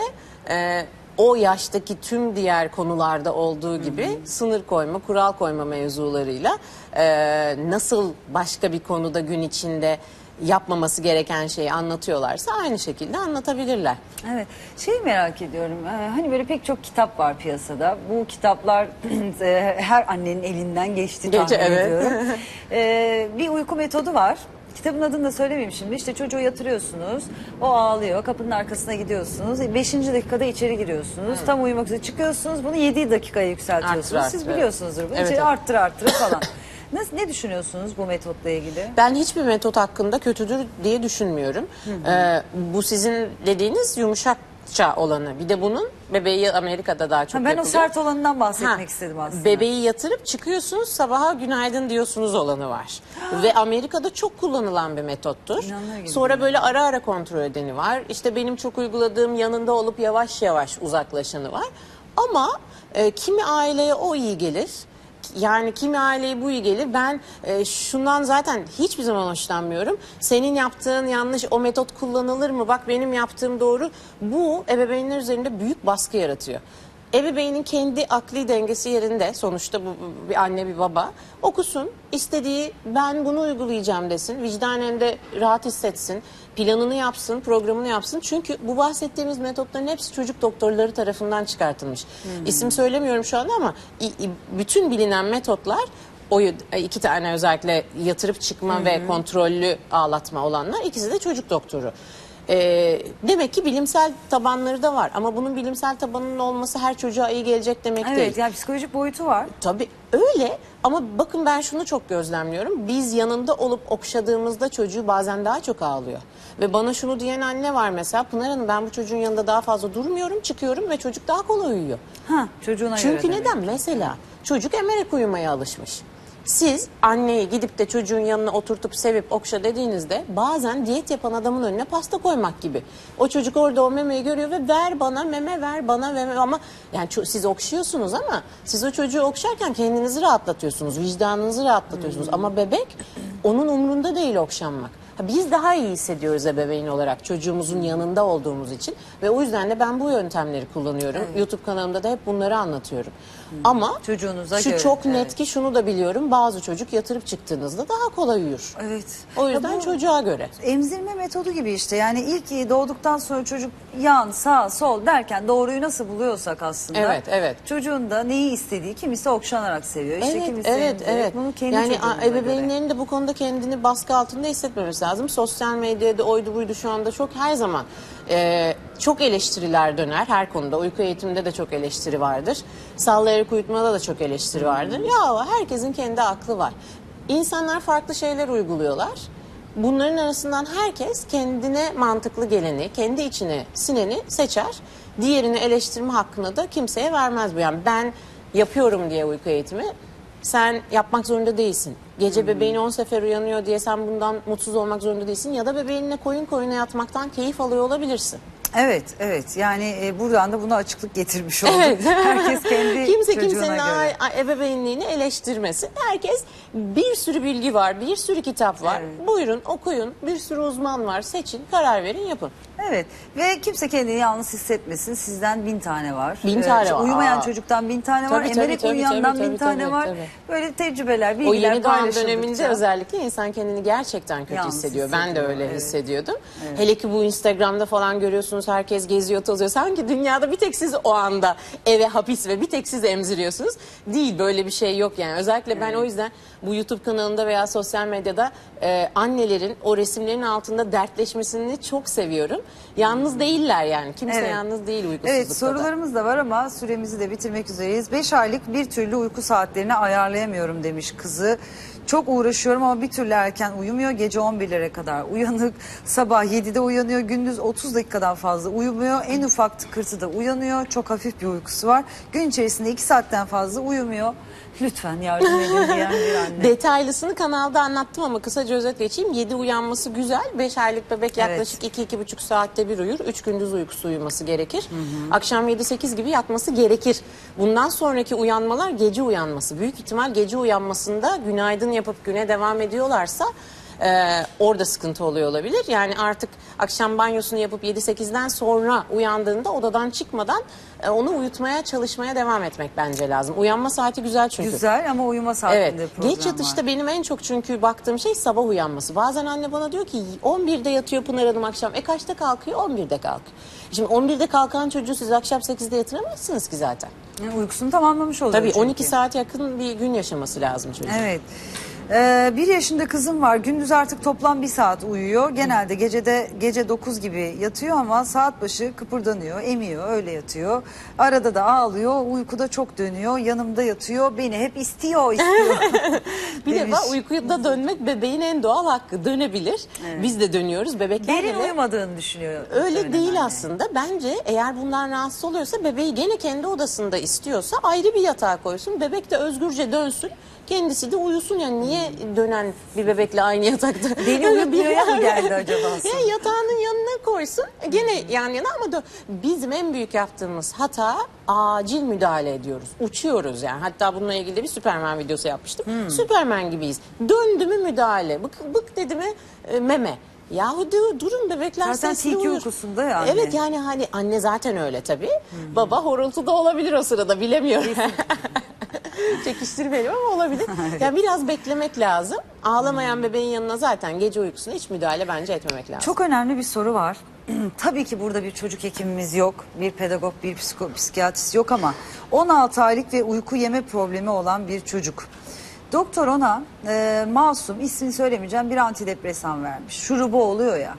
o yaştaki tüm diğer konularda olduğu gibi sınır koyma, kural koyma mevzularıyla nasıl başka bir konuda gün içinde yapmaması gereken şeyi anlatıyorlarsa aynı şekilde anlatabilirler. Evet. Şeyi merak ediyorum. Hani böyle pek çok kitap var piyasada. Bu kitaplar her annenin elinden geçti tahmin Evet. ediyorum. Bir uyku metodu var. Kitabın adını da söylemeyeyim şimdi. İşte çocuğu yatırıyorsunuz. O ağlıyor. Kapının arkasına gidiyorsunuz. 5. dakikada içeri giriyorsunuz. Tam uyumak üzere çıkıyorsunuz. Bunu 7 dakikaya yükseltiyorsunuz. Arttır, Siz arttır. biliyorsunuzdur bunu. Evet, İçeri evet. arttır falan. Ne düşünüyorsunuz bu metotla ilgili? Ben hiçbir metot hakkında kötüdür diye düşünmüyorum. Bu sizin dediğiniz yumuşakça olanı. Bir de bunun bebeği Amerika'da daha çok Ben o yapılıyor. sert olanından bahsetmek Ha, istedim aslında. Bebeği yatırıp çıkıyorsunuz sabaha günaydın diyorsunuz olanı var. Ve Amerika'da çok kullanılan bir metottur. İnanılır gibi Sonra değil. böyle ara ara kontrol edeni var. İşte benim çok uyguladığım yanında olup yavaş yavaş uzaklaşanı var. Ama kimi aileye o iyi gelir. Yani kimi aileye bu iyi gelir. Ben şundan zaten hiçbir zaman hoşlanmıyorum. Senin yaptığın yanlış, o metot kullanılır mı? Bak benim yaptığım doğru. Bu ebeveynler üzerinde büyük baskı yaratıyor. Ebeveynin kendi akli dengesi yerinde, sonuçta bu bir anne bir baba okusun, istediği ben bunu uygulayacağım desin, vicdanen de rahat hissetsin, planını yapsın, programını yapsın. Çünkü bu bahsettiğimiz metotların hepsi çocuk doktorları tarafından çıkartılmış. İsim söylemiyorum şu anda ama bütün bilinen metotlar, o 2 tane özellikle yatırıp çıkma ve kontrollü ağlatma olanlar, ikisi de çocuk doktoru. Demek ki bilimsel tabanları da var ama bunun bilimsel tabanının olması her çocuğa iyi gelecek demek değil. Evet, yani psikolojik boyutu var. Tabii öyle ama bakın ben şunu çok gözlemliyorum. Biz yanında olup okşadığımızda çocuğu bazen daha çok ağlıyor. Ve bana şunu diyen anne var mesela, Pınar Hanım ben bu çocuğun yanında daha fazla durmuyorum, çıkıyorum ve çocuk daha kolay uyuyor. Çocuğuna Çünkü göre neden? Mesela çocuk emerek uyumaya alışmış. Siz anneyi gidip de çocuğun yanına oturtup sevip okşa dediğinizde bazen diyet yapan adamın önüne pasta koymak gibi. O çocuk orada o memeyi görüyor ve ver bana meme, ver bana meme, ama yani siz okşuyorsunuz ama siz o çocuğu okşarken kendinizi rahatlatıyorsunuz, vicdanınızı rahatlatıyorsunuz. Ama bebek onun umrunda değil okşanmak. Biz daha iyi hissediyoruz ebeveyn olarak çocuğumuzun yanında olduğumuz için ve o yüzden de ben bu yöntemleri kullanıyorum. YouTube kanalımda da hep bunları anlatıyorum. Ama Çocuğunuza şu göre, çok net evet. ki şunu da biliyorum, bazı çocuk yatırıp çıktığınızda daha kolay uyur. Evet. O yüzden Ya bu çocuğa göre. emzirme metodu gibi işte. Yani ilk doğduktan sonra çocuk yan, sağ, sol derken doğruyu nasıl buluyorsak aslında. Evet, evet. Çocuğun da neyi istediği, kimisi okşanarak seviyor. İşte kimisi emzirerek. evet. Bunu kendi Yani çocuğunuza göre. ebeveynlerin de bu konuda kendini baskı altında hissetmemesi lazım. Sosyal medyada oydu buydu şu anda çok, her zaman çok eleştiriler döner her konuda. Uyku eğitiminde de çok eleştiri vardır. Sallayarak uyutmada da çok eleştiri vardır. Ya herkesin kendi aklı var. İnsanlar farklı şeyler uyguluyorlar. Bunların arasından herkes kendine mantıklı geleni, kendi içine sineni seçer. Diğerini eleştirme hakkını da kimseye vermez bu. Yani ben yapıyorum diye uyku eğitimi, sen yapmak zorunda değilsin. Gece bebeğin 10 sefer uyanıyor diye sen bundan mutsuz olmak zorunda değilsin. Ya da bebeğinle koyun koyuna yatmaktan keyif alıyor olabilirsin. Evet. Yani buradan da buna açıklık getirmiş olduk. Evet. Herkes kendi Kimse çocuğuna kimsenin göre. ebeveynliğini eleştirmesin. Herkes, bir sürü bilgi var, bir sürü kitap var. Evet. Buyurun okuyun, bir sürü uzman var. Seçin, karar verin, yapın. Evet ve kimse kendini yalnız hissetmesin. Sizden 1000 tane var. 1000 tane var. Uyumayan Aa. çocuktan 1000 tane var. Tabii, Emerek tabii, uyuyandan tabii, 1000 tane tabii, var. tabii. Böyle tecrübeler, O bilgiler yeni doğan paylaşıldıkça. döneminde özellikle insan kendini gerçekten kötü Yalnız hissediyor. Ben de hissediyor, öyle evet. hissediyordum. Hele ki bu Instagram'da falan görüyorsunuz, herkes geziyor, tozuyor. Sanki dünyada bir tek siz o anda eve hapis ve bir tek siz emziriyorsunuz. Değil, böyle bir şey yok yani. Özellikle ben o yüzden bu YouTube kanalında veya sosyal medyada annelerin o resimlerin altında dertleşmesini çok seviyorum. Yalnız değiller yani. Kimse Evet. yalnız değil uykusuzlukta Evet, da. sorularımız da var ama süremizi de bitirmek üzereyiz. 5 aylık bir türlü uyku saatlerini ayarlayamıyorum demiş kızı. Çok uğraşıyorum ama bir türlü erken uyumuyor. Gece 11'lere kadar uyanık. Sabah 7'de uyanıyor. Gündüz 30 dakikadan fazla uyumuyor. En ufak tıkırtıda uyanıyor. Çok hafif bir uykusu var. Gün içerisinde 2 saatten fazla uyumuyor. Lütfen yardım edin diyen bir anne. Detaylısını kanalda anlattım ama kısaca özet geçeyim. 7 uyanması güzel. 5 aylık bebek yaklaşık 2-2,5 saatte bir uyur. 3 gündüz uykusu uyuması gerekir. Akşam 7-8 gibi yatması gerekir. Bundan sonraki uyanmalar gece uyanması. Büyük ihtimal gece uyanmasında günaydın yapıp güne devam ediyorlarsa orada sıkıntı oluyor olabilir. Yani artık akşam banyosunu yapıp 7-8'den sonra uyandığında odadan çıkmadan onu uyutmaya çalışmaya devam etmek bence lazım. Uyanma saati güzel çünkü. Güzel ama uyuma saatinde Evet. problem Geç yatışta var. benim en çok çünkü baktığım şey sabah uyanması. Bazen anne bana diyor ki 11'de yatıyor Pınar Hanım akşam. Kaçta kalkıyor? 11'de kalkıyor. Şimdi 11'de kalkan çocuğu siz akşam 8'de yatıramazsınız ki zaten. Yani uykusunu tamamlamış oluyor Tabii çünkü. 12 saat yakın bir gün yaşaması lazım çocuğun. Evet. 1 yaşında kızım var. Gündüz artık toplam 1 saat uyuyor. Genelde gece 9 gibi yatıyor ama saat başı kıpırdanıyor, emiyor, öyle yatıyor. Arada da ağlıyor, uykuda çok dönüyor, yanımda yatıyor, beni hep istiyor. Bir demiş. defa uykuda dönmek bebeğin en doğal hakkı. Dönebilir. Biz de dönüyoruz. Bebekler Derin hele uyumadığını düşünüyor. öyle muhtemelen değil anne. aslında. Bence eğer bundan rahatsız oluyorsa bebeği gene kendi odasında istiyorsa ayrı bir yatağa koysun. Bebek de özgürce dönsün. Kendisi de uyusun. Yani niye dönen bir bebekle aynı yatakta? Beni uyutmaya mı geldi acaba sana? Yani yatağının yanına koysun. Gene yan yana ama bizim en büyük yaptığımız hata acil müdahale ediyoruz. Uçuyoruz yani. Hatta bununla ilgili de bir Süperman videosu yapmıştım. Süperman gibiyiz. Döndü mü müdahale. Bık dedi mi meme. Yahu durun bebekler Zaten sesli tilki uyur. uykusunda ya anne. Evet yani hani anne zaten öyle tabii. Baba horultuda olabilir o sırada bilemiyorum. Çekiştirmeyelim ama olabilir. Yani biraz beklemek lazım. Ağlamayan bebeğin yanına zaten gece uykusuna hiç müdahale bence etmemek lazım. Çok önemli bir soru var. Tabii ki burada bir çocuk hekimimiz yok, bir pedagog, bir psikiyatrist yok ama 16 aylık ve uyku yeme problemi olan bir çocuk. Doktor ona masum, ismini söylemeyeceğim, bir antidepresan vermiş. Şurubu oluyor ya.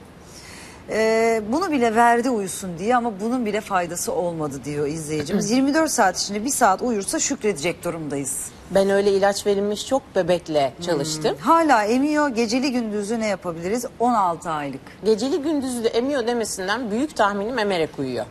Bunu bile verdi uyusun diye ama bunun bile faydası olmadı diyor izleyicimiz. 24 saat içinde 1 saat uyursa şükredecek durumdayız. Ben öyle ilaç verilmiş çok bebekle çalıştım. Hala emiyor. Geceli gündüzü ne yapabiliriz? 16 aylık. Geceli gündüzü de emiyor demesinden büyük tahminim emerek uyuyor.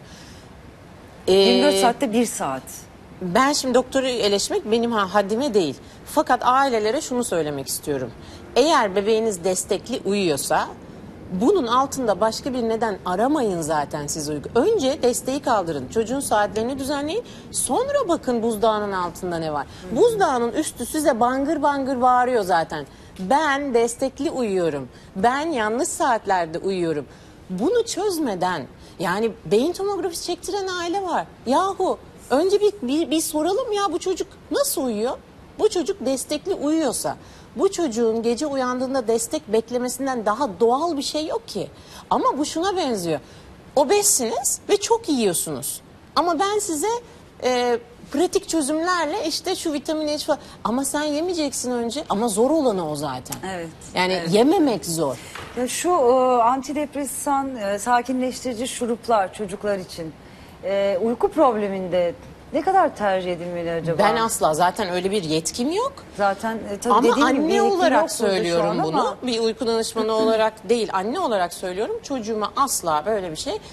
24 saatte 1 saat. Ben şimdi doktoru eleştirmek benim haddime değil. Fakat ailelere şunu söylemek istiyorum. Eğer bebeğiniz destekli uyuyorsa bunun altında başka bir neden aramayın zaten siz uyku. Önce desteği kaldırın. Çocuğun saatlerini düzenleyin. Sonra bakın buzdağının altında ne var. Buzdağının üstü size bangır bangır bağırıyor zaten. Ben destekli uyuyorum. Ben yanlış saatlerde uyuyorum. Bunu çözmeden yani beyin tomografisi çektiren aile var. Yahu önce bir soralım ya bu çocuk nasıl uyuyor? Bu çocuk destekli uyuyorsa bu çocuğun gece uyandığında destek beklemesinden daha doğal bir şey yok ki. Ama bu şuna benziyor. Obezsiniz ve çok yiyorsunuz. Ama ben size pratik çözümlerle işte şu vitamin H falan. Ama sen yemeyeceksin önce. Ama zor olanı o zaten. Evet. Yani Evet. yememek zor. Ya şu antidepresan, sakinleştirici şuruplar çocuklar için uyku probleminde ne kadar tercih edilmeli acaba? Ben asla zaten öyle bir yetkim yok. Zaten tabii Ama dediğim gibi bir anne yetki yok olarak burada şu söylüyorum an bunu. ama- Bir uyku danışmanı olarak değil, anne olarak söylüyorum. Çocuğuma asla böyle bir şey.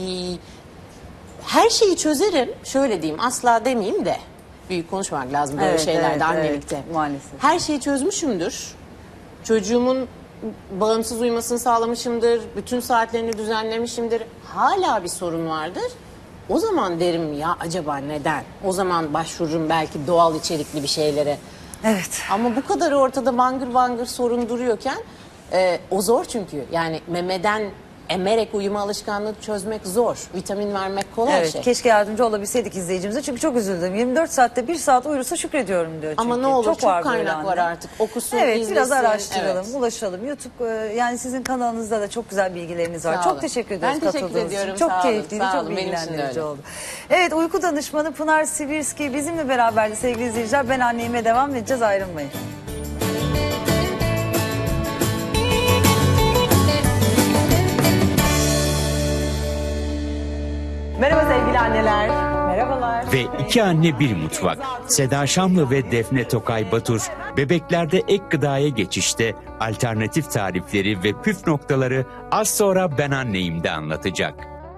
Her şeyi çözerim. Şöyle diyeyim, asla demeyeyim de. Büyük konuşmak lazım böyle Evet, şeylerde evet, annelikte. evet, maalesef. Her şeyi çözmüşümdür. Çocuğumun bağımsız uyumasını sağlamışımdır. Bütün saatlerini düzenlemişimdir. Hala bir sorun vardır. O zaman derim ya acaba neden? O zaman başvururum belki doğal içerikli bir şeylere. Evet. Ama bu kadar ortada bangır bangır sorun duruyorken o zor çünkü. Yani memeden emerek uyuma alışkanlığı çözmek zor. Vitamin vermek kolay Evet, şey. keşke yardımcı olabilseydik izleyicimize çünkü çok üzüldüm. 24 saatte 1 saat uyursa şükrediyorum diyor çünkü. Ama ne olur çok var böyle kaynak var anne. artık. Okusun, Evet, izlesin. biraz araştıralım, Evet. ulaşalım. YouTube yani sizin kanalınızda da çok güzel bilgileriniz var. Sağ çok olun. teşekkür ederiz Ben teşekkür katıldığınız için. ediyorum, Çok sağ olun, keyifliydi, sağ çok olun. Benim için de bilgilendirici öyle. oldu. Evet, uyku danışmanı Pınar Sibirski bizimle beraberdi sevgili izleyiciler. Ben anneme devam edeceğiz, ayrılmayın. Merhaba sevgili anneler. Merhabalar. Ve iki anne bir mutfak. Seda Şamlı ve Defne Tokay Batur bebeklerde ek gıdaya geçişte alternatif tarifleri ve püf noktaları az sonra Ben Anneyim'de anlatacak.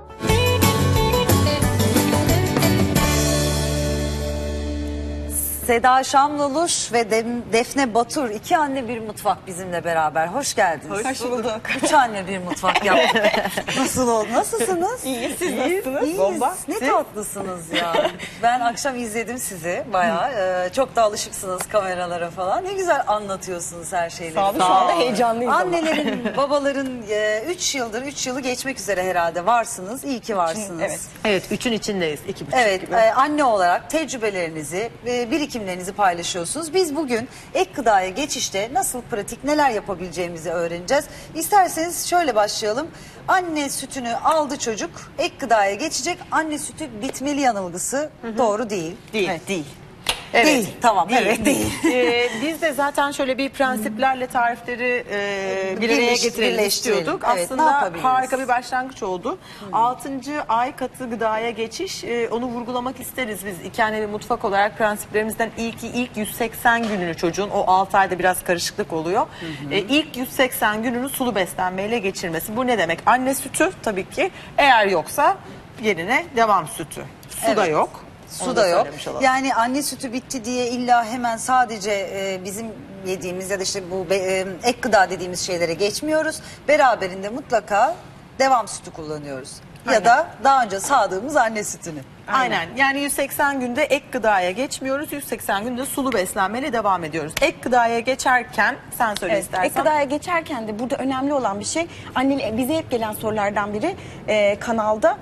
Seda Şamluluş ve Defne Batur, iki anne bir mutfak bizimle beraber. Hoş geldiniz. Hoş bulduk. Üç anne bir mutfak yaptık. Nasıl oldu? Nasılsınız? İyi, siz nasılsınız? İyiyiz. Bomba. Ne Siz? tatlısınız ya. Ben akşam izledim sizi bayağı. Çok da alışıksınız kameralara falan. Ne güzel anlatıyorsunuz her şeyleri. Sağ olun, şu anda heyecanlıyız ama. Annelerin, babaların 3 üç yılı geçmek üzere herhalde varsınız. İyi ki varsınız. Evet. Evet, üçün içindeyiz. 2,5 Evet, gibi. anne olarak tecrübelerinizi, birikimlerinizi paylaşıyorsunuz. Biz bugün ek gıdaya geçişte nasıl pratik neler yapabileceğimizi öğreneceğiz. İsterseniz şöyle başlayalım. Anne sütünü aldı çocuk, ek gıdaya geçecek. Anne sütü bitmeli yanılgısı doğru değil. Değil, Evet. değil. Değil, tamam, evet, değil. Biz de zaten şöyle bir prensiplerle tarifleri bir araya getirelim birleştirelim. istiyorduk. Evet, ne Aslında yapabiliriz? harika bir başlangıç oldu. 6. ay katı gıdaya geçiş, onu vurgulamak isteriz biz. İki anne bir mutfak olarak prensiplerimizden ilk 180 gününü çocuğun, o 6 ayda biraz karışıklık oluyor. İlk 180 gününü sulu beslenmeyle geçirmesi. Bu ne demek? Anne sütü tabii ki, eğer yoksa yerine devam sütü. Su da Evet. yok. Su Onu da yok. söylemiş olalım. Yani anne sütü bitti diye illa hemen sadece bizim yediğimiz ya da işte bu ek gıda dediğimiz şeylere geçmiyoruz. Beraberinde mutlaka devam sütü kullanıyoruz. Ya Aynen. da daha önce sağdığımız anne sütünü. Aynen. Yani 180 günde ek gıdaya geçmiyoruz. 180 günde sulu beslenmeyle devam ediyoruz. Ek gıdaya geçerken sen söyle Evet, istersen. ek gıdaya geçerken de burada önemli olan bir şey, bize hep gelen sorulardan biri kanalda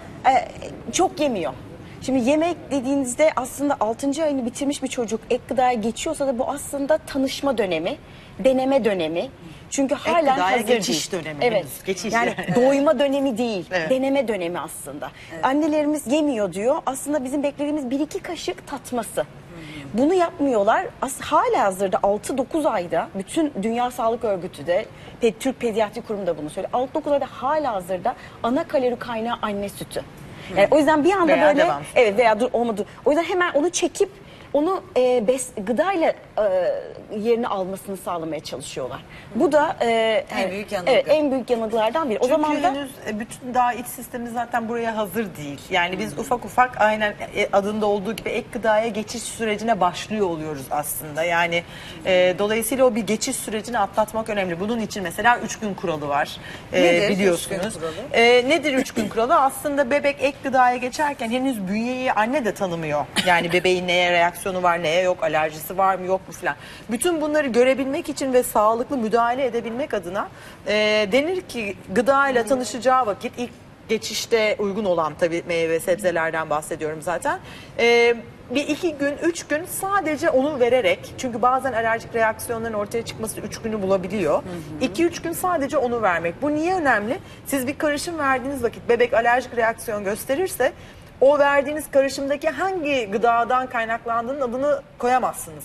çok yemiyor. Şimdi yemek dediğinizde aslında 6. ayını bitirmiş bir çocuk ek gıdaya geçiyorsa da bu aslında tanışma dönemi, deneme dönemi. Çünkü halen gıdaya hazır geçiş değil. dönemi Evet. henüz, geçiş yani yani. doyma dönemi değil, Evet. deneme dönemi aslında. Annelerimiz yemiyor diyor. Aslında bizim beklediğimiz 1-2 kaşık tatması. Bunu yapmıyorlar. Hala hazırda 6-9 ayda bütün Dünya Sağlık Örgütü de Türk Pediatri Kurumu da bunu söylüyor. 6-9 ayda hala hazırda ana kalori kaynağı anne sütü. Yani o yüzden bir anda Veya böyle devam. evet veya olmadı. O yüzden hemen onu çekip onu gıdayla yerini almasını sağlamaya çalışıyorlar. Bu da En büyük yanılgı. Evet, en büyük yanılgılardan biri. O Çünkü zaman da henüz bütün daha iç sistemimiz zaten buraya hazır değil. Yani biz ufak ufak aynen adında olduğu gibi ek gıdaya geçiş sürecine başlıyor oluyoruz aslında. Yani dolayısıyla o bir geçiş sürecini atlatmak önemli. Bunun için mesela 3 gün kuralı var. Nedir biliyorsunuz. 3 gün kuralı? Nedir 3 gün kuralı? Aslında bebek ek gıdaya geçerken henüz bünyeyi anne de tanımıyor. Yani bebeğin neye reaksiyonu var, neye yok, alerjisi var mı yok mu filan. Bütün bunları görebilmek için ve sağlıklı müdahale edebilmek adına denir ki gıdayla tanışacağı vakit ilk geçişte uygun olan tabii meyve sebzelerden bahsediyorum zaten. Bir 2 gün, 3 gün sadece onu vererek, çünkü bazen alerjik reaksiyonların ortaya çıkması 3 günü bulabiliyor. 2-3 gün sadece onu vermek. Bu niye önemli? Siz bir karışım verdiğiniz vakit bebek alerjik reaksiyon gösterirse o verdiğiniz karışımdaki hangi gıdadan kaynaklandığının adını koyamazsınız.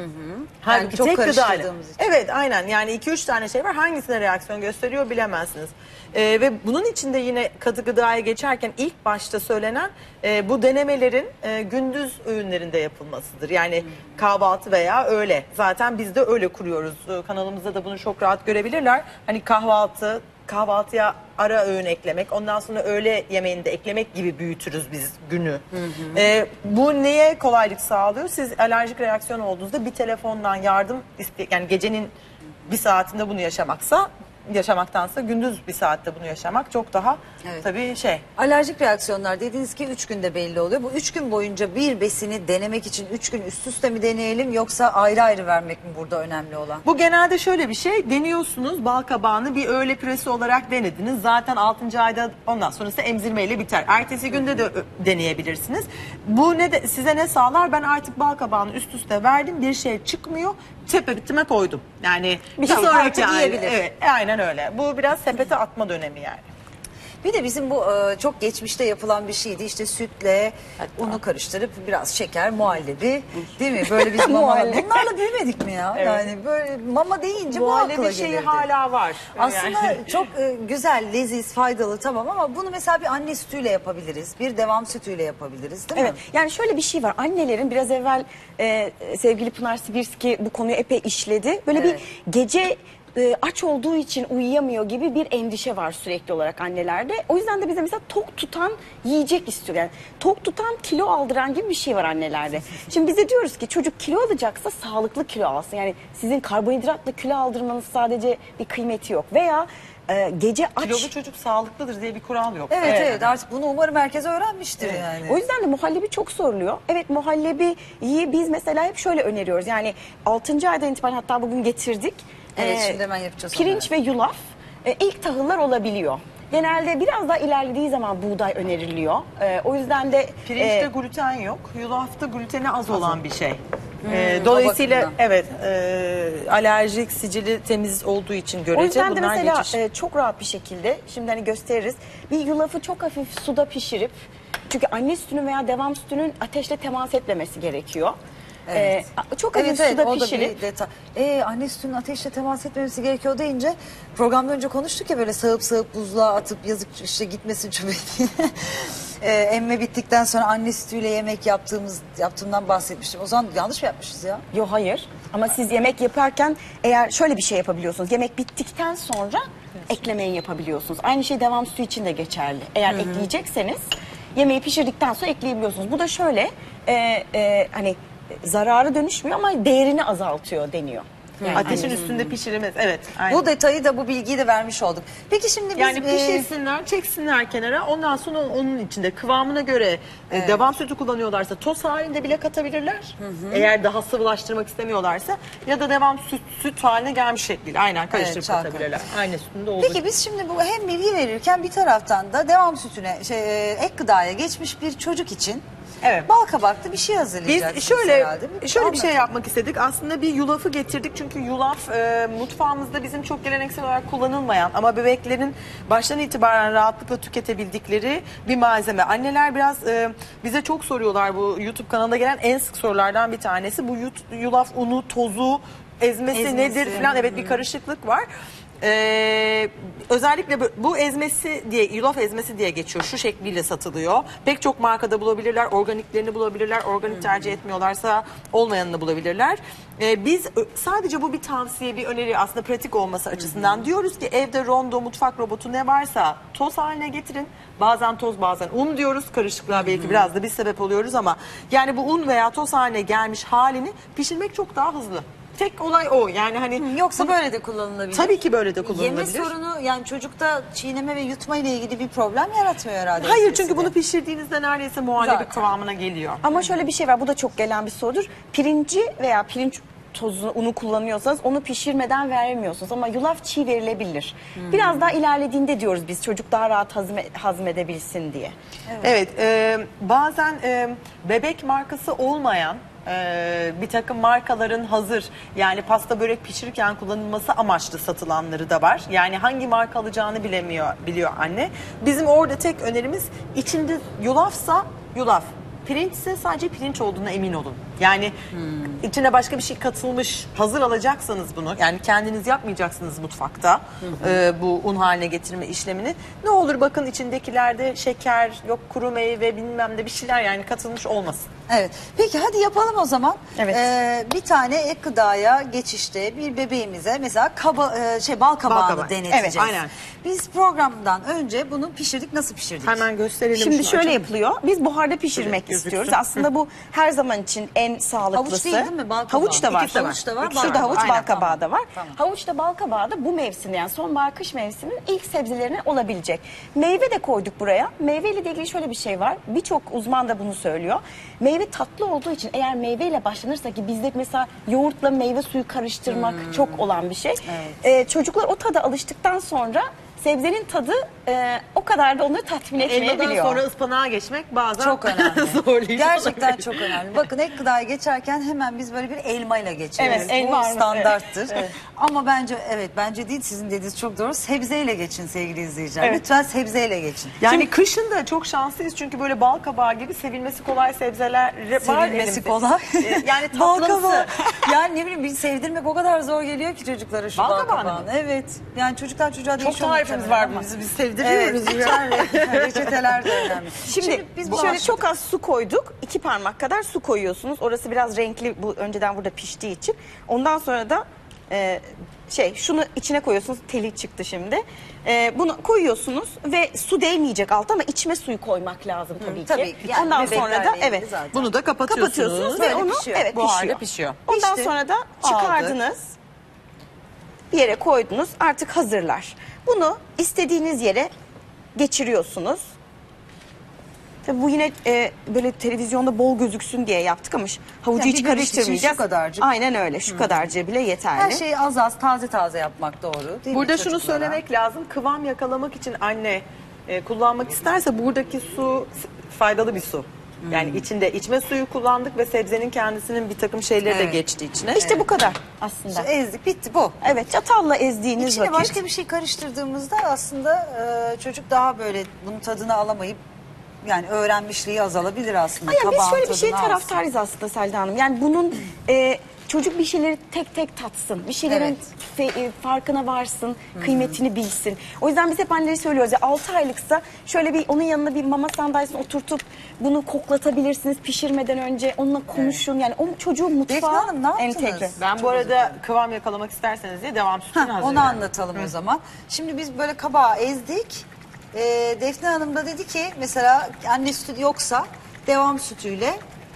Yani çok tek gıdayla. karıştırdığımız için. Evet, aynen, yani 2-3 tane şey var, hangisine reaksiyon gösteriyor bilemezsiniz. Ve bunun için de yine katı gıdaya geçerken ilk başta söylenen bu denemelerin gündüz öğünlerinde yapılmasıdır. Yani kahvaltı veya öğle. Zaten biz de öyle kuruyoruz. Kanalımızda da bunu çok rahat görebilirler. Hani kahvaltıya ara öğün eklemek, ondan sonra öğle yemeğini de eklemek gibi büyütürüz biz günü. Bu neye kolaylık sağlıyor? Siz alerjik reaksiyon olduğunuzda bir telefondan yardım yani gecenin bir saatinde bunu yaşamaksa yaşamaktansa gündüz bir saatte bunu yaşamak çok daha Evet. tabii şey. Alerjik reaksiyonlar dediğiniz ki 3 günde belli oluyor. Bu 3 gün boyunca bir besini denemek için 3 gün üst üste mi deneyelim yoksa ayrı ayrı vermek mi burada önemli olan? Bu genelde şöyle bir şey, deniyorsunuz bal kabağını bir öğle püresi olarak denediniz. Zaten 6. ayda ondan sonrası emzirmeyle biter. Ertesi günde de deneyebilirsiniz. Bu size ne sağlar? Ben artık bal kabağını üst üste verdim, bir şey çıkmıyor. Sepetime koydum. Yani Bir şey artık yiyebilir. Evet, aynen öyle. Bu biraz sepete atma dönemi yani. Bir de bizim bu çok geçmişte yapılan bir şeydi. İşte sütle unu karıştırıp biraz şeker, muhallebi, değil mi? Böyle biz mama bunlarla büyümedik mi ya? Evet. Yani böyle mama deyince bu akla Muhallebi şeyi gelirdi. hala var. Aslında Yani. çok güzel, leziz, faydalı tamam ama bunu mesela bir anne sütüyle yapabiliriz. Bir devam sütüyle yapabiliriz değil Evet, mi? yani şöyle bir şey var. Annelerin biraz evvel sevgili Pınar Sibirski bu konuyu epey işledi. Böyle Evet. bir gece aç olduğu için uyuyamıyor gibi bir endişe var sürekli olarak annelerde. O yüzden de bize mesela tok tutan yiyecek istiyor. Yani tok tutan kilo aldıran gibi bir şey var annelerde. Şimdi bize diyoruz ki çocuk kilo alacaksa sağlıklı kilo alsın. Yani sizin karbonhidratla kilo aldırmanız sadece bir kıymeti yok. Veya gece aç... Kilolu çocuk sağlıklıdır diye bir kural yok. Evet artık bunu umarım herkes öğrenmiştir yani. O yüzden de muhallebi çok soruluyor. Evet, muhallebiyi biz mesela hep şöyle öneriyoruz. Yani 6. aydan itibaren, hatta bugün getirdik. Evet, şimdi hemen yapacağız Pirinç ve yulaf ilk tahıllar olabiliyor. Genelde biraz daha ilerlediği zaman buğday öneriliyor. O yüzden de Pirinçte gluten yok, yulafta gluteni az olan bir şey. o Dolayısıyla bakımdan. evet alerjik sicili temiz olduğu için görece o yüzden de bunlar mesela geçiş. çok rahat bir şekilde şimdi hani gösteririz. Bir yulafı çok hafif suda pişirip, çünkü anne sütünün veya devam sütünün ateşle temas etmemesi gerekiyor. Evet. Çok hafif Evet, suda o da pişirip bir detay. Anne sütünün ateşle temas etmemesi gerekiyor deyince programda önce konuştuk ya böyle sağıp buzluğa atıp yazık işte gitmesin çöpe diye. Emme bittikten sonra anne sütüyle yemek yaptığımdan bahsetmiştim. O zaman yanlış mı yapmışız ya? Yok, hayır. Ama siz yemek yaparken eğer şöyle bir şey yapabiliyorsunuz. Yemek bittikten sonra eklemeyi yapabiliyorsunuz. Aynı şey devam sütü için de geçerli. Eğer ekleyecekseniz yemeği pişirdikten sonra ekleyebiliyorsunuz. Bu da şöyle hani zararı dönüşmüyor ama değerini azaltıyor deniyor. Yani Ateşin üstünde pişirilmez. Evet. Aynen. Bu detayı da bu bilgiyi de vermiş olduk. Peki şimdi biz Yani pişirsinler, çeksinler kenara. Ondan sonra onun içinde kıvamına göre devam sütü kullanıyorlarsa toz halinde bile katabilirler. Eğer daha sıvılaştırmak istemiyorlarsa ya da devam süt haline gelmiş şekliyle aynen karıştırıp çarpı. katabilirler. Aynı sütünde olduğu Peki biz şimdi bu hem bilgi verirken bir taraftan da devam sütüne ek gıdaya geçmiş bir çocuk için Evet. bal kabaklı bir şey hazırlayacaksınız Biz şöyle herhalde. bir şey Anlatın. yapmak istedik. Aslında bir yulafı getirdik çünkü yulaf mutfağımızda bizim çok geleneksel olarak kullanılmayan ama bebeklerin baştan itibaren rahatlıkla tüketebildikleri bir malzeme. Anneler biraz bize çok soruyorlar, bu YouTube kanalına gelen en sık sorulardan bir tanesi. Bu yulaf unu, tozu, ezmesi nedir falan, evet bir karışıklık var. Özellikle bu ezmesi diye, yulaf ezmesi diye geçiyor. Şu şekliyle satılıyor. Pek çok markada bulabilirler. Organiklerini bulabilirler. Organik tercih etmiyorlarsa olmayanını bulabilirler. Biz sadece bu bir tavsiye, bir öneri, aslında pratik olması açısından diyoruz ki evde rondo, mutfak robotu ne varsa toz haline getirin. Bazen toz, bazen un diyoruz. Karışıklığa belki biraz da biz sebep oluyoruz ama yani bu un veya toz haline gelmiş halini pişirmek çok daha hızlı. Tek olay o. Yani hani Yoksa böyle de kullanılabilir. tabii ki böyle de Yeme kullanılabilir. sorunu yani çocukta çiğneme ve yutma ile ilgili bir problem yaratmıyor herhalde. Hayır, eskisi çünkü de. bunu pişirdiğinizde neredeyse muhallebi Zaten. kıvamına geliyor. Ama şöyle bir şey var, bu da çok gelen bir sorudur. Pirinci veya pirinç tozunu, unu kullanıyorsanız onu pişirmeden veremiyorsunuz ama yulaf çiğ verilebilir. Biraz daha ilerlediğinde diyoruz biz, çocuk daha rahat hazmedebilsin diye. Evet, bazen bebek markası olmayan bir takım markaların hazır, yani pasta börek pişirirken kullanılması amaçlı satılanları da var. Yani hangi marka alacağını biliyor anne. Bizim orada tek önerimiz, içinde yulafsa yulaf, pirinçse sadece pirinç olduğuna emin olun. Yani içine başka bir şey katılmış, hazır alacaksanız bunu, yani kendiniz yapmayacaksınız mutfakta bu un haline getirme işlemini. Ne olur bakın içindekilerde şeker, yok kuru meyve bilmem de bir şeyler yani katılmış olmasın. Evet. Peki hadi yapalım o zaman. Evet. Bir tane ek gıdaya geçişte bir bebeğimize mesela bal kabağını kabağı. deneteceğiz. Evet, aynen. Biz programdan önce bunu pişirdik. Nasıl pişirdik? Hemen gösterelim. Şimdi şunu, şöyle açalım. yapılıyor. Biz buharda pişirmek Gözüksün. istiyoruz. Aslında bu her zaman için en en sağlıklısı. Havuç değil, değil mi? Bal kabağı. Havuç da var. İkisi de var. Havuç da var, bal Şurada kabağı. havuç, Aynen, bal kabağı tamam. da var. Tamam. Havuç da bal kabağı da bu mevsim, yani sonbahar kış mevsiminin ilk sebzelerine olabilecek. Meyve de koyduk buraya. Meyveyle de ilgili şöyle bir şey var. Birçok uzman da bunu söylüyor. Meyve tatlı olduğu için eğer meyveyle başlanırsa, ki bizde mesela yoğurtla meyve suyu karıştırmak çok olan bir şey. Çocuklar o tada alıştıktan sonra sebzenin tadı o kadar da onları tatmin Elmadan etmeyebiliyor. sonra ıspanağa geçmek bazen Çok önemli. zorlayıcı Gerçekten olabilir. çok önemli. Bakın ek gıdaya geçerken hemen biz böyle bir elmayla geçeriz. Evet, elma Bu armut, standarttır. Ama bence değil, sizin dediğiniz çok doğru. Sebzeyle geçin sevgili izleyiciler. Evet. Lütfen sebzeyle geçin. Yani kışın da çok şanslıyız çünkü böyle bal kabağı gibi sevilmesi kolay sebzeler var Sevilmesi elimizde. kolay. Yani Bal tatlımsı. kabağı. Yani ne bileyim, bir sevdirmek o kadar zor geliyor ki çocuklara şu Bal bal kabağını kabağını. mı? Evet. Yani çocuktan çocuğa Çok değişiyor. tarifimiz muhtemelen var ama. biz sevdiriyoruz. Evet, lütfen reçeteler de önemli. Şimdi biz şöyle başladık. çok az su koyduk. 2 parmak kadar su koyuyorsunuz. Orası biraz renkli, bu önceden burada piştiği için. Ondan sonra da şunu içine koyuyorsunuz. Teli çıktı şimdi. Bunu koyuyorsunuz ve su değmeyecek altta, ama içme suyu koymak lazım tabii ki. tabii ki. Yani Ondan sonra da bebeklerle ilgili evet. zaten. Bunu da Kapatıyorsunuz ve Böyle onu pişiyor. Buharda pişiyor. Ondan Pişti. sonra da Aldık. çıkardınız. Bir yere koydunuz. Artık hazırlar. Bunu istediğiniz yere geçiriyorsunuz. Tabii bu yine böyle televizyonda bol gözüksün diye yaptık ama havucu Yani hiç bir bebek için karıştırmayacağız. şu kadarcık. Aynen öyle. Şu kadarcığı bile yeterli. Her şeyi az az taze yapmak doğru değil mi Burada şunu çocuklara? söylemek lazım. Kıvam yakalamak için anne kullanmak isterse buradaki su faydalı bir su. Yani içinde içme suyu kullandık ve sebzenin kendisinin bir takım şeyleri de Evet. geçti içine. İşte bu kadar aslında. İşte ezdik, bitti bu. Evet, çatalla ezdiğiniz İçine vakit. başka bir şey karıştırdığımızda aslında çocuk daha böyle bunun tadını alamayıp, yani öğrenmişliği azalabilir aslında. Aynen, biz Kabağın şöyle bir şey tadını alsın. taraftarıyız aslında Selda Hanım. Yani bunun çocuk bir şeyleri tek tek tatsın. Bir şeylerin farkına varsın, kıymetini bilsin. O yüzden biz hep anneleri söylüyoruz ya, 6 aylıksa şöyle bir onun yanına bir mama sandalyesine oturtup bunu koklatabilirsiniz pişirmeden önce. Onunla konuşun. Yani o çocuğun Defne mutfağa Hanım, ne yaptınız? entegre. Ben bu arada kıvam yakalamak isterseniz diye devam sütünü hazırlıyorum. Onu anlatalım o zaman. Şimdi biz böyle kabağı ezdik. Defne Hanım da dedi ki mesela anne sütü yoksa devam sütüyle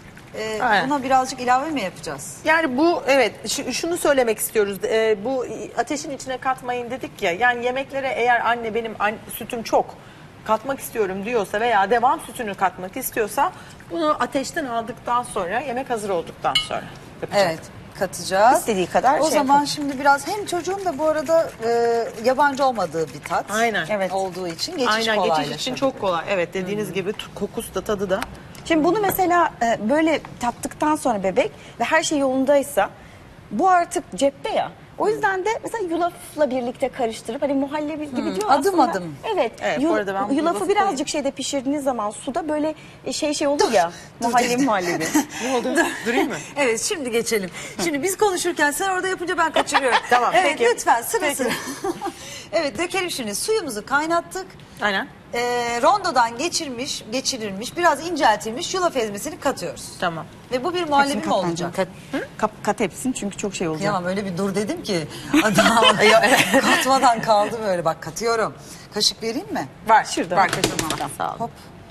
Aynen. buna birazcık ilave mi yapacağız? Yani bu evet şunu söylemek istiyoruz. Bu ateşin içine katmayın dedik ya. Yani yemeklere eğer anne benim sütüm çok katmak istiyorum diyorsa veya devam sütünü katmak istiyorsa bunu ateşten aldıktan sonra, yemek hazır olduktan sonra yapacak. Evet, katacağız. İstediği kadar O şey zaman yapın. şimdi biraz, hem çocuğun da bu arada yabancı olmadığı bir tat. Aynen. Evet. Olduğu için geçiş Aynen, kolaylaşır. geçiş için çok kolay. Evet, dediğiniz gibi kokusu da tadı da. Şimdi bunu mesela böyle tattıktan sonra bebek ve her şey yolundaysa, bu artık cepte ya. O yüzden de mesela yulafla birlikte karıştırıp, hani muhallebi gibi diyor adım aslında. adım. Evet. Evet, bu arada ben bu yulafı yulafı birazcık şeyde pişirdiğiniz zaman suda böyle şey olur ya. Muhallebi. Ne oldu? Durayım mı? Evet, şimdi geçelim. Şimdi biz konuşurken sen orada yapınca ben kaçırıyorum. Tamam, Evet, peki. lütfen sıra sıra. Evet, dökelim şimdi. Suyumuzu kaynattık. Aynen. Rondodan geçirilmiş, biraz inceltilmiş yulaf ezmesini katıyoruz. Tamam. Ve bu bir muhallebi mi olacak? Kat hepsini, çünkü çok şey olacak. Kıyamam, öyle bir dur dedim ki adam katmadan kaldı böyle. Bak, katıyorum. Kaşık vereyim mi? Var. Şurada. Var kaşığım. Sağ olun. Hop.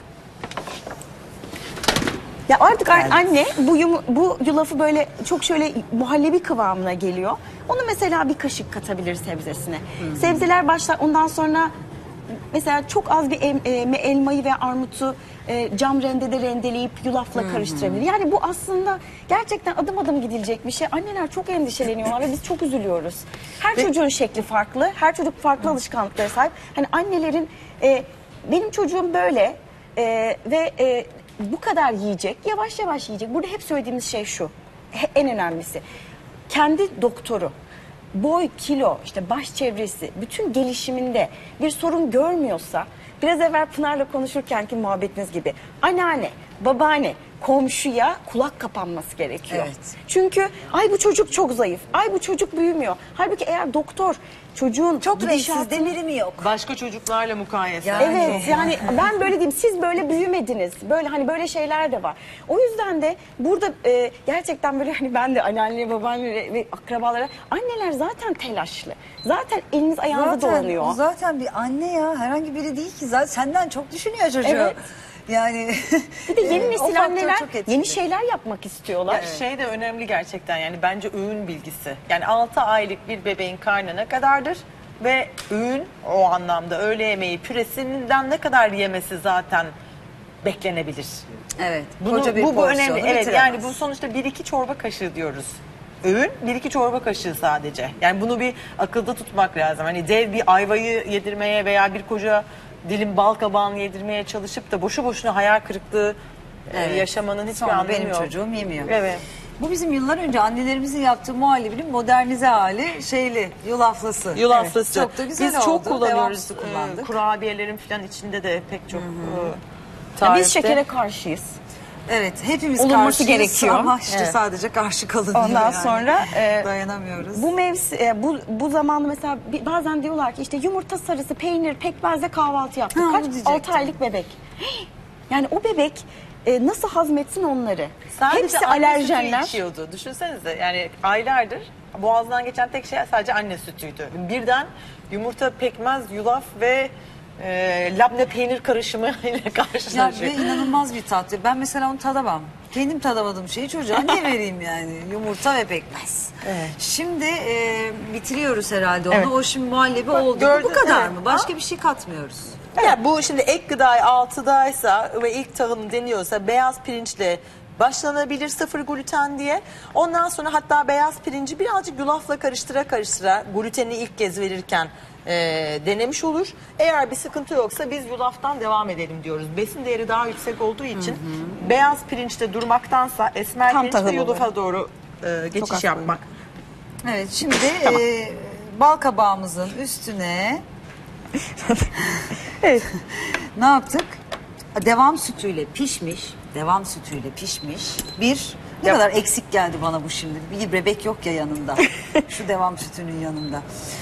Ya artık anne bu yulafı böyle çok şöyle muhallebi kıvamına geliyor. Onu mesela bir kaşık katabilir sebzesine. Sebzeler başlar, ondan sonra mesela çok az bir elmayı ve armutu cam rendede rendeleyip yulafla karıştırabilir. Yani bu aslında gerçekten adım adım gidilecek bir şey. Anneler çok endişeleniyorlar ve biz çok üzülüyoruz. Her çocuğun şekli farklı, her çocuk farklı alışkanlıklara sahip. Hani annelerin benim çocuğum böyle ve bu kadar yiyecek, yavaş yavaş yiyecek. Burada hep söylediğimiz şey şu, en önemlisi. Kendi doktoru, boy, kilo, işte baş çevresi, bütün gelişiminde bir sorun görmüyorsa, biraz evvel Pınar'la konuşurkenki muhabbetiniz gibi, anneanne, babaanne, komşuya kulak kapanması gerekiyor. Evet. Çünkü ay bu çocuk çok zayıf, ay bu çocuk büyümüyor. Halbuki eğer doktor çocuğun Çok renksiz, gidişatını- demiri mi yok? Başka çocuklarla mukayese. Yani- Evet, yani ben böyle diyeyim, siz böyle büyümediniz. Böyle hani böyle şeyler de var. O yüzden de burada gerçekten böyle, hani ben de anneanne, babaanne ve akrabalara, anneler zaten telaşlı. Zaten eliniz ayağınıza dolanıyor. O zaten bir anne ya, herhangi biri değil ki, zaten senden çok düşünüyor çocuğu. Evet. Yani Bir de yeni o nesil faktör anneler çok etkili. yeni şeyler yapmak istiyorlar. Ya şey de önemli gerçekten, yani bence öğün bilgisi. Yani 6 aylık bir bebeğin karnı ne kadardır ve öğün, o anlamda öğle yemeği püresinden ne kadar yemesi zaten beklenebilir. Evet. Bunu, koca bir bu porsiyonu önemli. Evet, bitiremez. yani bu sonuçta 1-2 çorba kaşığı diyoruz. Öğün 1-2 çorba kaşığı sadece. Yani bunu bir akılda tutmak lazım. Hani dev bir ayvayı yedirmeye veya bir koca dilim bal kabağını yedirmeye çalışıp da boşu boşuna hayal kırıklığı Evet. yaşamanın hiçbir Sonra anlamı benim yok. çocuğum yemiyor. Evet. Bu bizim yıllar önce annelerimizin yaptığı muhallebinin modernize hali şeyli, yulaflısı. Yulaflısı. Evet, çok da güzel Biz oldu. çok kullanıyoruz. Devamsızı kullandık. Kurabiyelerin falan içinde de pek çok Biz tarifte. şekere karşıyız. Evet, hepimiz Olunması karşıyız gerekiyor. ama işte Evet. sadece karşı kalınıyor. Ondan yani. sonra dayanamıyoruz. bu zamanda mesela bazen diyorlar ki işte yumurta sarısı, peynir, pekmezle kahvaltı yaptık. Ha, onu Kaç? diyecektim. 6 aylık bebek. Yani o bebek nasıl hazmetsin onları? Sadece Hepsi anne alerjenler. sütü içiyordu. Düşünsenize, yani aylardır boğazdan geçen tek şey sadece anne sütüydü. Birden yumurta, pekmez, yulaf ve labne peynir karışımı ile Ya karşılaşıyor. ve inanılmaz bir tat. Ben mesela onu tadamam. Kendim tadamadığım şeyi çocuğa ne vereyim yani? Yumurta ve pekmez. Evet. Şimdi bitiriyoruz herhalde onu. Evet. O şimdi muhallebi Bak, oldu. gördün, Bu kadar evet. mı? Başka bir şey katmıyoruz. Ya bu şimdi ek gıda 6'daysa ve ilk tahım deniyorsa beyaz pirinçle başlanabilir, 0 gluten diye. Ondan sonra hatta beyaz pirinci birazcık yulafla karıştıra gluteni ilk kez verirken denemiş olur. Eğer bir sıkıntı yoksa biz yulaftan devam edelim diyoruz. Besin değeri daha yüksek olduğu için beyaz pirinçte durmaktansa esmer Tam pirinçle tahıl yulafa doğru Çok geçiş az yapmak. Evet şimdi bal kabağımızın üstüne ne yaptık? Devam sütüyle pişmiş. Devam sütüyle pişmiş. Ne kadar eksik geldi bana bu şimdi. Bir bebek yok ya yanında. Şu devam sütünün yanında.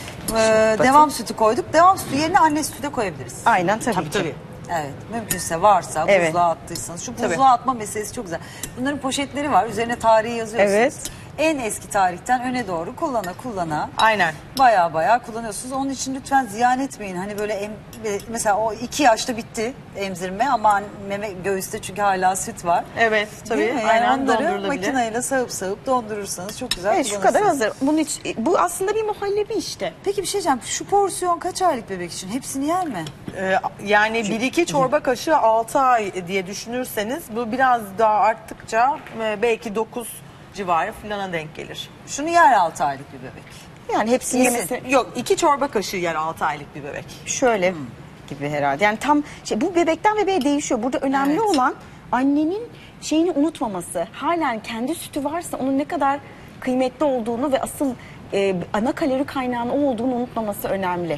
Devam sütü koyduk. Devam sütü yerine anne sütü de koyabiliriz. Aynen tabii Tabii ki. tabii. Evet, mümkünse varsa Evet. buzluğa attıysanız. Şu Tabii. buzluğa atma meselesi çok güzel. Bunların poşetleri var. Üzerine tarihi yazıyorsunuz. Evet. En eski tarihten öne doğru kullana Aynen. baya kullanıyorsunuz. Onun için lütfen ziyan etmeyin. Hani böyle mesela o 2 yaşta bitti emzirme ama meme göğüste çünkü hala süt var. Evet tabii. Değil mi? Yani Aynen, onları dondurulabilir. makineyle sağıp dondurursanız çok güzel Evet, şu kadar kullanırsınız. hazır. Bunun bu aslında bir muhallebi işte. Peki bir şey diyeceğim. Şu porsiyon kaç aylık bebek için? Hepsini yer mi? Yani 1-2 çorba kaşığı 6 ay diye düşünürseniz bu biraz daha arttıkça belki 9 civarı filana denk gelir. Şunu yer 6 aylık bir bebek. Yani hepsini Yesin. yemesi Yok, 2 çorba kaşığı yer 6 aylık bir bebek. şöyle gibi herhalde. Yani tam bu bebekten bebeğe değişiyor. Burada önemli Evet. olan annenin şeyini unutmaması. Halen kendi sütü varsa onun ne kadar kıymetli olduğunu ve asıl ana kalori kaynağının o olduğunu unutmaması önemli.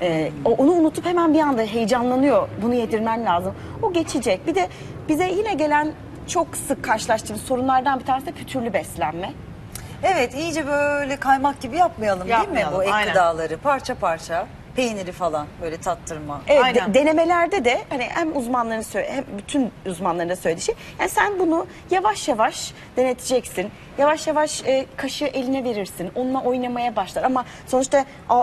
Onu unutup hemen bir anda heyecanlanıyor. Bunu yedirmem lazım. O geçecek. Bir de bize yine gelen çok sık karşılaştığımız sorunlardan bir tanesi de pütürlü beslenme. Evet, iyice böyle kaymak gibi yapmayalım değil mi Yapmayalım, bu ek aynen. gıdaları? Parça parça, peyniri falan böyle tattırma. Evet, Aynen. denemelerde de hani hem uzmanların hem bütün uzmanların da söylediği şey, yani sen bunu yavaş yavaş deneteceksin. Yavaş yavaş kaşığı eline verirsin. Onunla oynamaya başlar. Ama sonuçta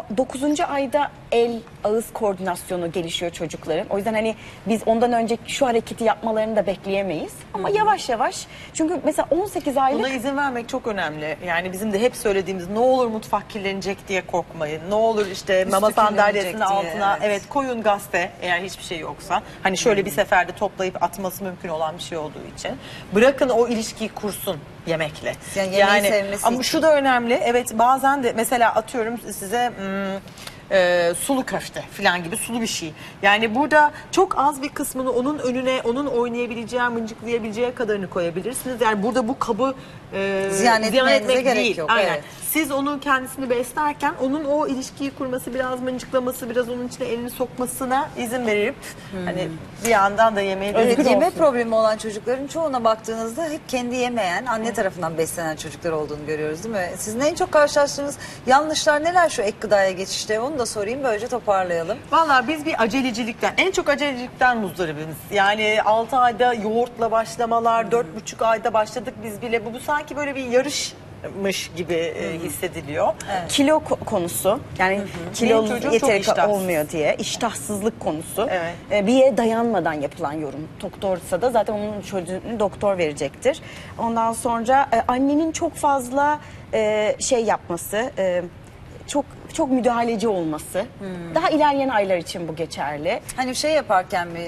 9. ayda el ağız koordinasyonu gelişiyor çocukların. O yüzden hani biz ondan önce şu hareketi yapmalarını da bekleyemeyiz. Ama yavaş yavaş, çünkü mesela 18 aylık Buna izin vermek çok önemli. Yani bizim de hep söylediğimiz, ne olur mutfak kirlenecek diye korkmayın. Ne olur işte mama sandalyesinin kirlenecek diye, altına evet. koyun gazete eğer hiçbir şey yoksa. Hani şöyle bir seferde toplayıp atması mümkün olan bir şey olduğu için. Bırakın o ilişkiyi kursun yemekle. Yani yemeği sevmesi ama için. şu da önemli. Evet, bazen de mesela atıyorum size sulu köfte falan gibi sulu bir şey. Yani burada çok az bir kısmını onun önüne, onun oynayabileceği, mıncıklayabileceği kadarını koyabilirsiniz. Yani burada bu kabı Ziyan etmenize etmek gerek değil. yok, Aynen. evet. Siz onun kendisini beslerken onun o ilişkiyi kurması, biraz mıncıklaması, biraz onun içine elini sokmasına izin verip hani bir yandan da yemeği Evet, düzgün yeme olsun. problemi olan çocukların çoğuna baktığınızda hep kendi yemeyen, anne tarafından beslenen çocuklar olduğunu görüyoruz değil mi? Sizin en çok karşılaştığınız yanlışlar neler şu ek gıdaya geçişte? Onu da sorayım, böylece toparlayalım. Valla biz bir acelecilikten, en çok acelecilikten muzdaribiz. Yani 6 ayda yoğurtla başlamalar, 4,5 ayda başladık biz bile. Bu sanki böyle bir yarış varmış gibi hissediliyor. Kilo konusu, yani kilo çocuğum çok yeteri iştahsız. olmuyor diye, iştahsızlık konusu. Evet. Bir yere dayanmadan yapılan yorum. Doktorsa da zaten onun çözümünü doktor verecektir. Ondan sonra annenin çok fazla şey yapması, çok müdahaleci olması. Daha ilerleyen aylar için bu geçerli. Hani şey yaparken mi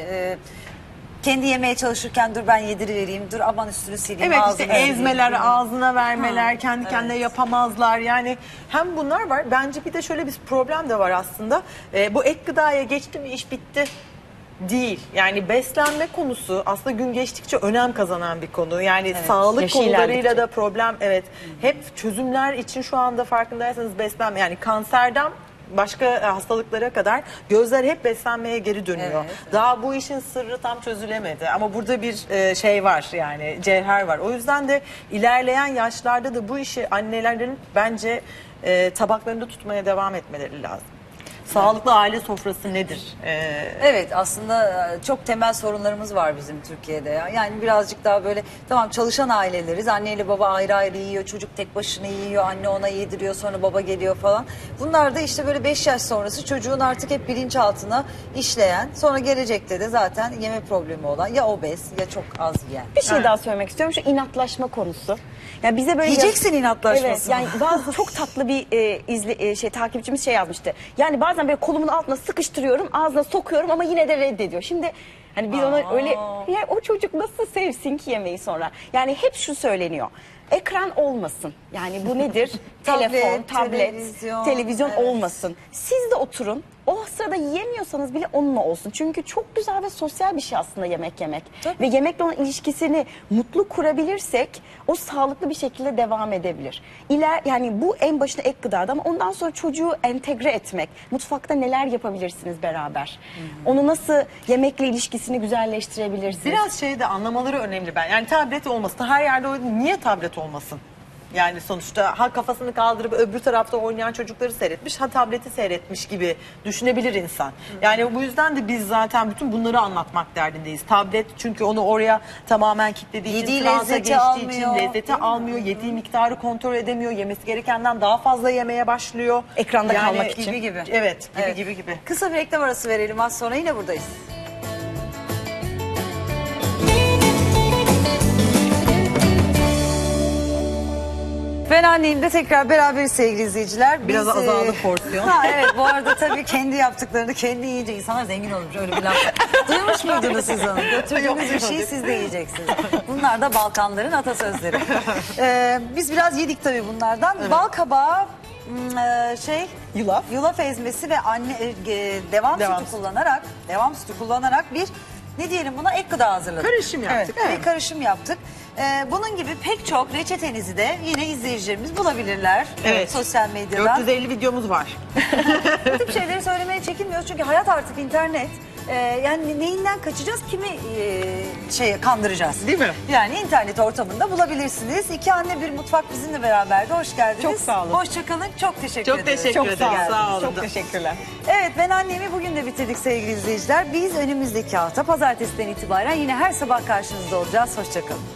kendi yemeye çalışırken dur ben yedirivereyim, dur aman üstünü sileyim, Evet, ağzını işte ezmeler, sileyim. ağzına vermeler, kendi evet. kendine yapamazlar. Yani hem bunlar var. Bence bir de şöyle bir problem de var aslında. Bu ek gıdaya geçti mi iş bitti değil. Yani beslenme konusu aslında gün geçtikçe önem kazanan bir konu. Yani sağlık Yaşı konularıyla ilerledikçe. da problem. Evet. Hep çözümler için şu anda farkındaysanız beslenme, yani kanserden başka hastalıklara kadar gözler hep beslenmeye geri dönüyor. Evet. Daha bu işin sırrı tam çözülemedi ama burada bir şey var, yani cevher var. O yüzden de ilerleyen yaşlarda da bu işi annelerin bence tabaklarında tutmaya devam etmeleri lazım. Sağlıklı aile sofrası nedir? Evet, aslında çok temel sorunlarımız var bizim Türkiye'de ya. Yani birazcık daha böyle tamam çalışan aileleriz. Anneyle baba ayrı ayrı yiyor. Çocuk tek başına yiyor. Anne ona yediriyor. Sonra baba geliyor falan. Bunlar da işte böyle 5 yaş sonrası çocuğun artık hep bilinçaltına işleyen, sonra gelecekte de zaten yeme problemi olan ya obez ya çok az yiyen. Bir şey daha söylemek istiyorum, şu inatlaşma konusu. Yani bize böyle Yiyeceksin inatlaşmasını. Evet, yani bazı çok tatlı bir takipçimiz şey yazmıştı. Yani bazen böyle kolumun altına sıkıştırıyorum, ağzına sokuyorum ama yine de reddediyor. Şimdi hani biz ona öyle, yani o çocuk nasıl sevsin ki yemeği sonra? Yani hep şu söyleniyor. Ekran olmasın. Yani bu nedir? Telefon, tablet, televizyon evet. olmasın. Siz de oturun. O sırada yiyemiyorsanız bile onunla olsun. Çünkü çok güzel ve sosyal bir şey aslında yemek yemek. Tabii. Ve yemekle olan ilişkisini mutlu kurabilirsek o sağlıklı bir şekilde devam edebilir. Yani bu en başında ek gıdada ama ondan sonra çocuğu entegre etmek. Mutfakta neler yapabilirsiniz beraber? Onu nasıl yemekle ilişkisini güzelleştirebilirsiniz? Biraz şey de anlamaları önemli ben. Yani tablet olmasın. Her yerde niye tablet olmasın? Yani sonuçta ha kafasını kaldırıp öbür tarafta oynayan çocukları seyretmiş, ha tableti seyretmiş gibi düşünebilir insan. Yani bu yüzden de biz zaten bütün bunları anlatmak derdindeyiz. Tablet çünkü onu oraya tamamen kilitlediği Yediği için, transa lezzeti geçtiği almıyor. için lezzeti almıyor, yediği miktarı kontrol edemiyor, yemesi gerekenden daha fazla yemeye başlıyor. Ekranda kalmak için. Gibi. Evet, Evet. gibi. Kısa bir reklam arası verelim, az sonra yine buradayız. Ben anneyim de tekrar beraberiz sevgili izleyiciler. Biraz azaldı porsiyon. Ha, evet, bu arada tabii kendi yaptıklarını kendi yiyince insanlar zengin olmuş, öyle bir laf. Duymuş muydunuz siz onu? Götürdüğünüz bir şeyi siz de yiyeceksiniz. Bunlar da Balkanların atasözleri. Biz biraz yedik tabii bunlardan. Evet. Bal kabağı, yulaf ezmesi ve devam sütü kullanarak bir, ne diyelim buna, ek gıda hazırladık. Karışım yaptık. Evet. Bir karışım yaptık. Bunun gibi pek çok reçetenizi de yine izleyicilerimiz bulabilirler. Evet. Sosyal medyada. 450 videomuz var. Bu tip şeyleri söylemeye çekinmiyoruz çünkü hayat artık internet. Yani neyinden kaçacağız, kimi kandıracağız? Değil mi? Yani internet ortamında bulabilirsiniz. İki Anne Bir Mutfak bizimle beraberdi. Hoş geldiniz. Çok sağ olun. Hoşçakalın. Çok teşekkür Çok ederiz. teşekkür ederim. Sağ olun. Çok teşekkürler. Evet, Ben Annemi bugün de bitirdik sevgili izleyiciler. Biz önümüzdeki hafta pazartesiden itibaren yine her sabah karşınızda olacağız. Hoşçakalın.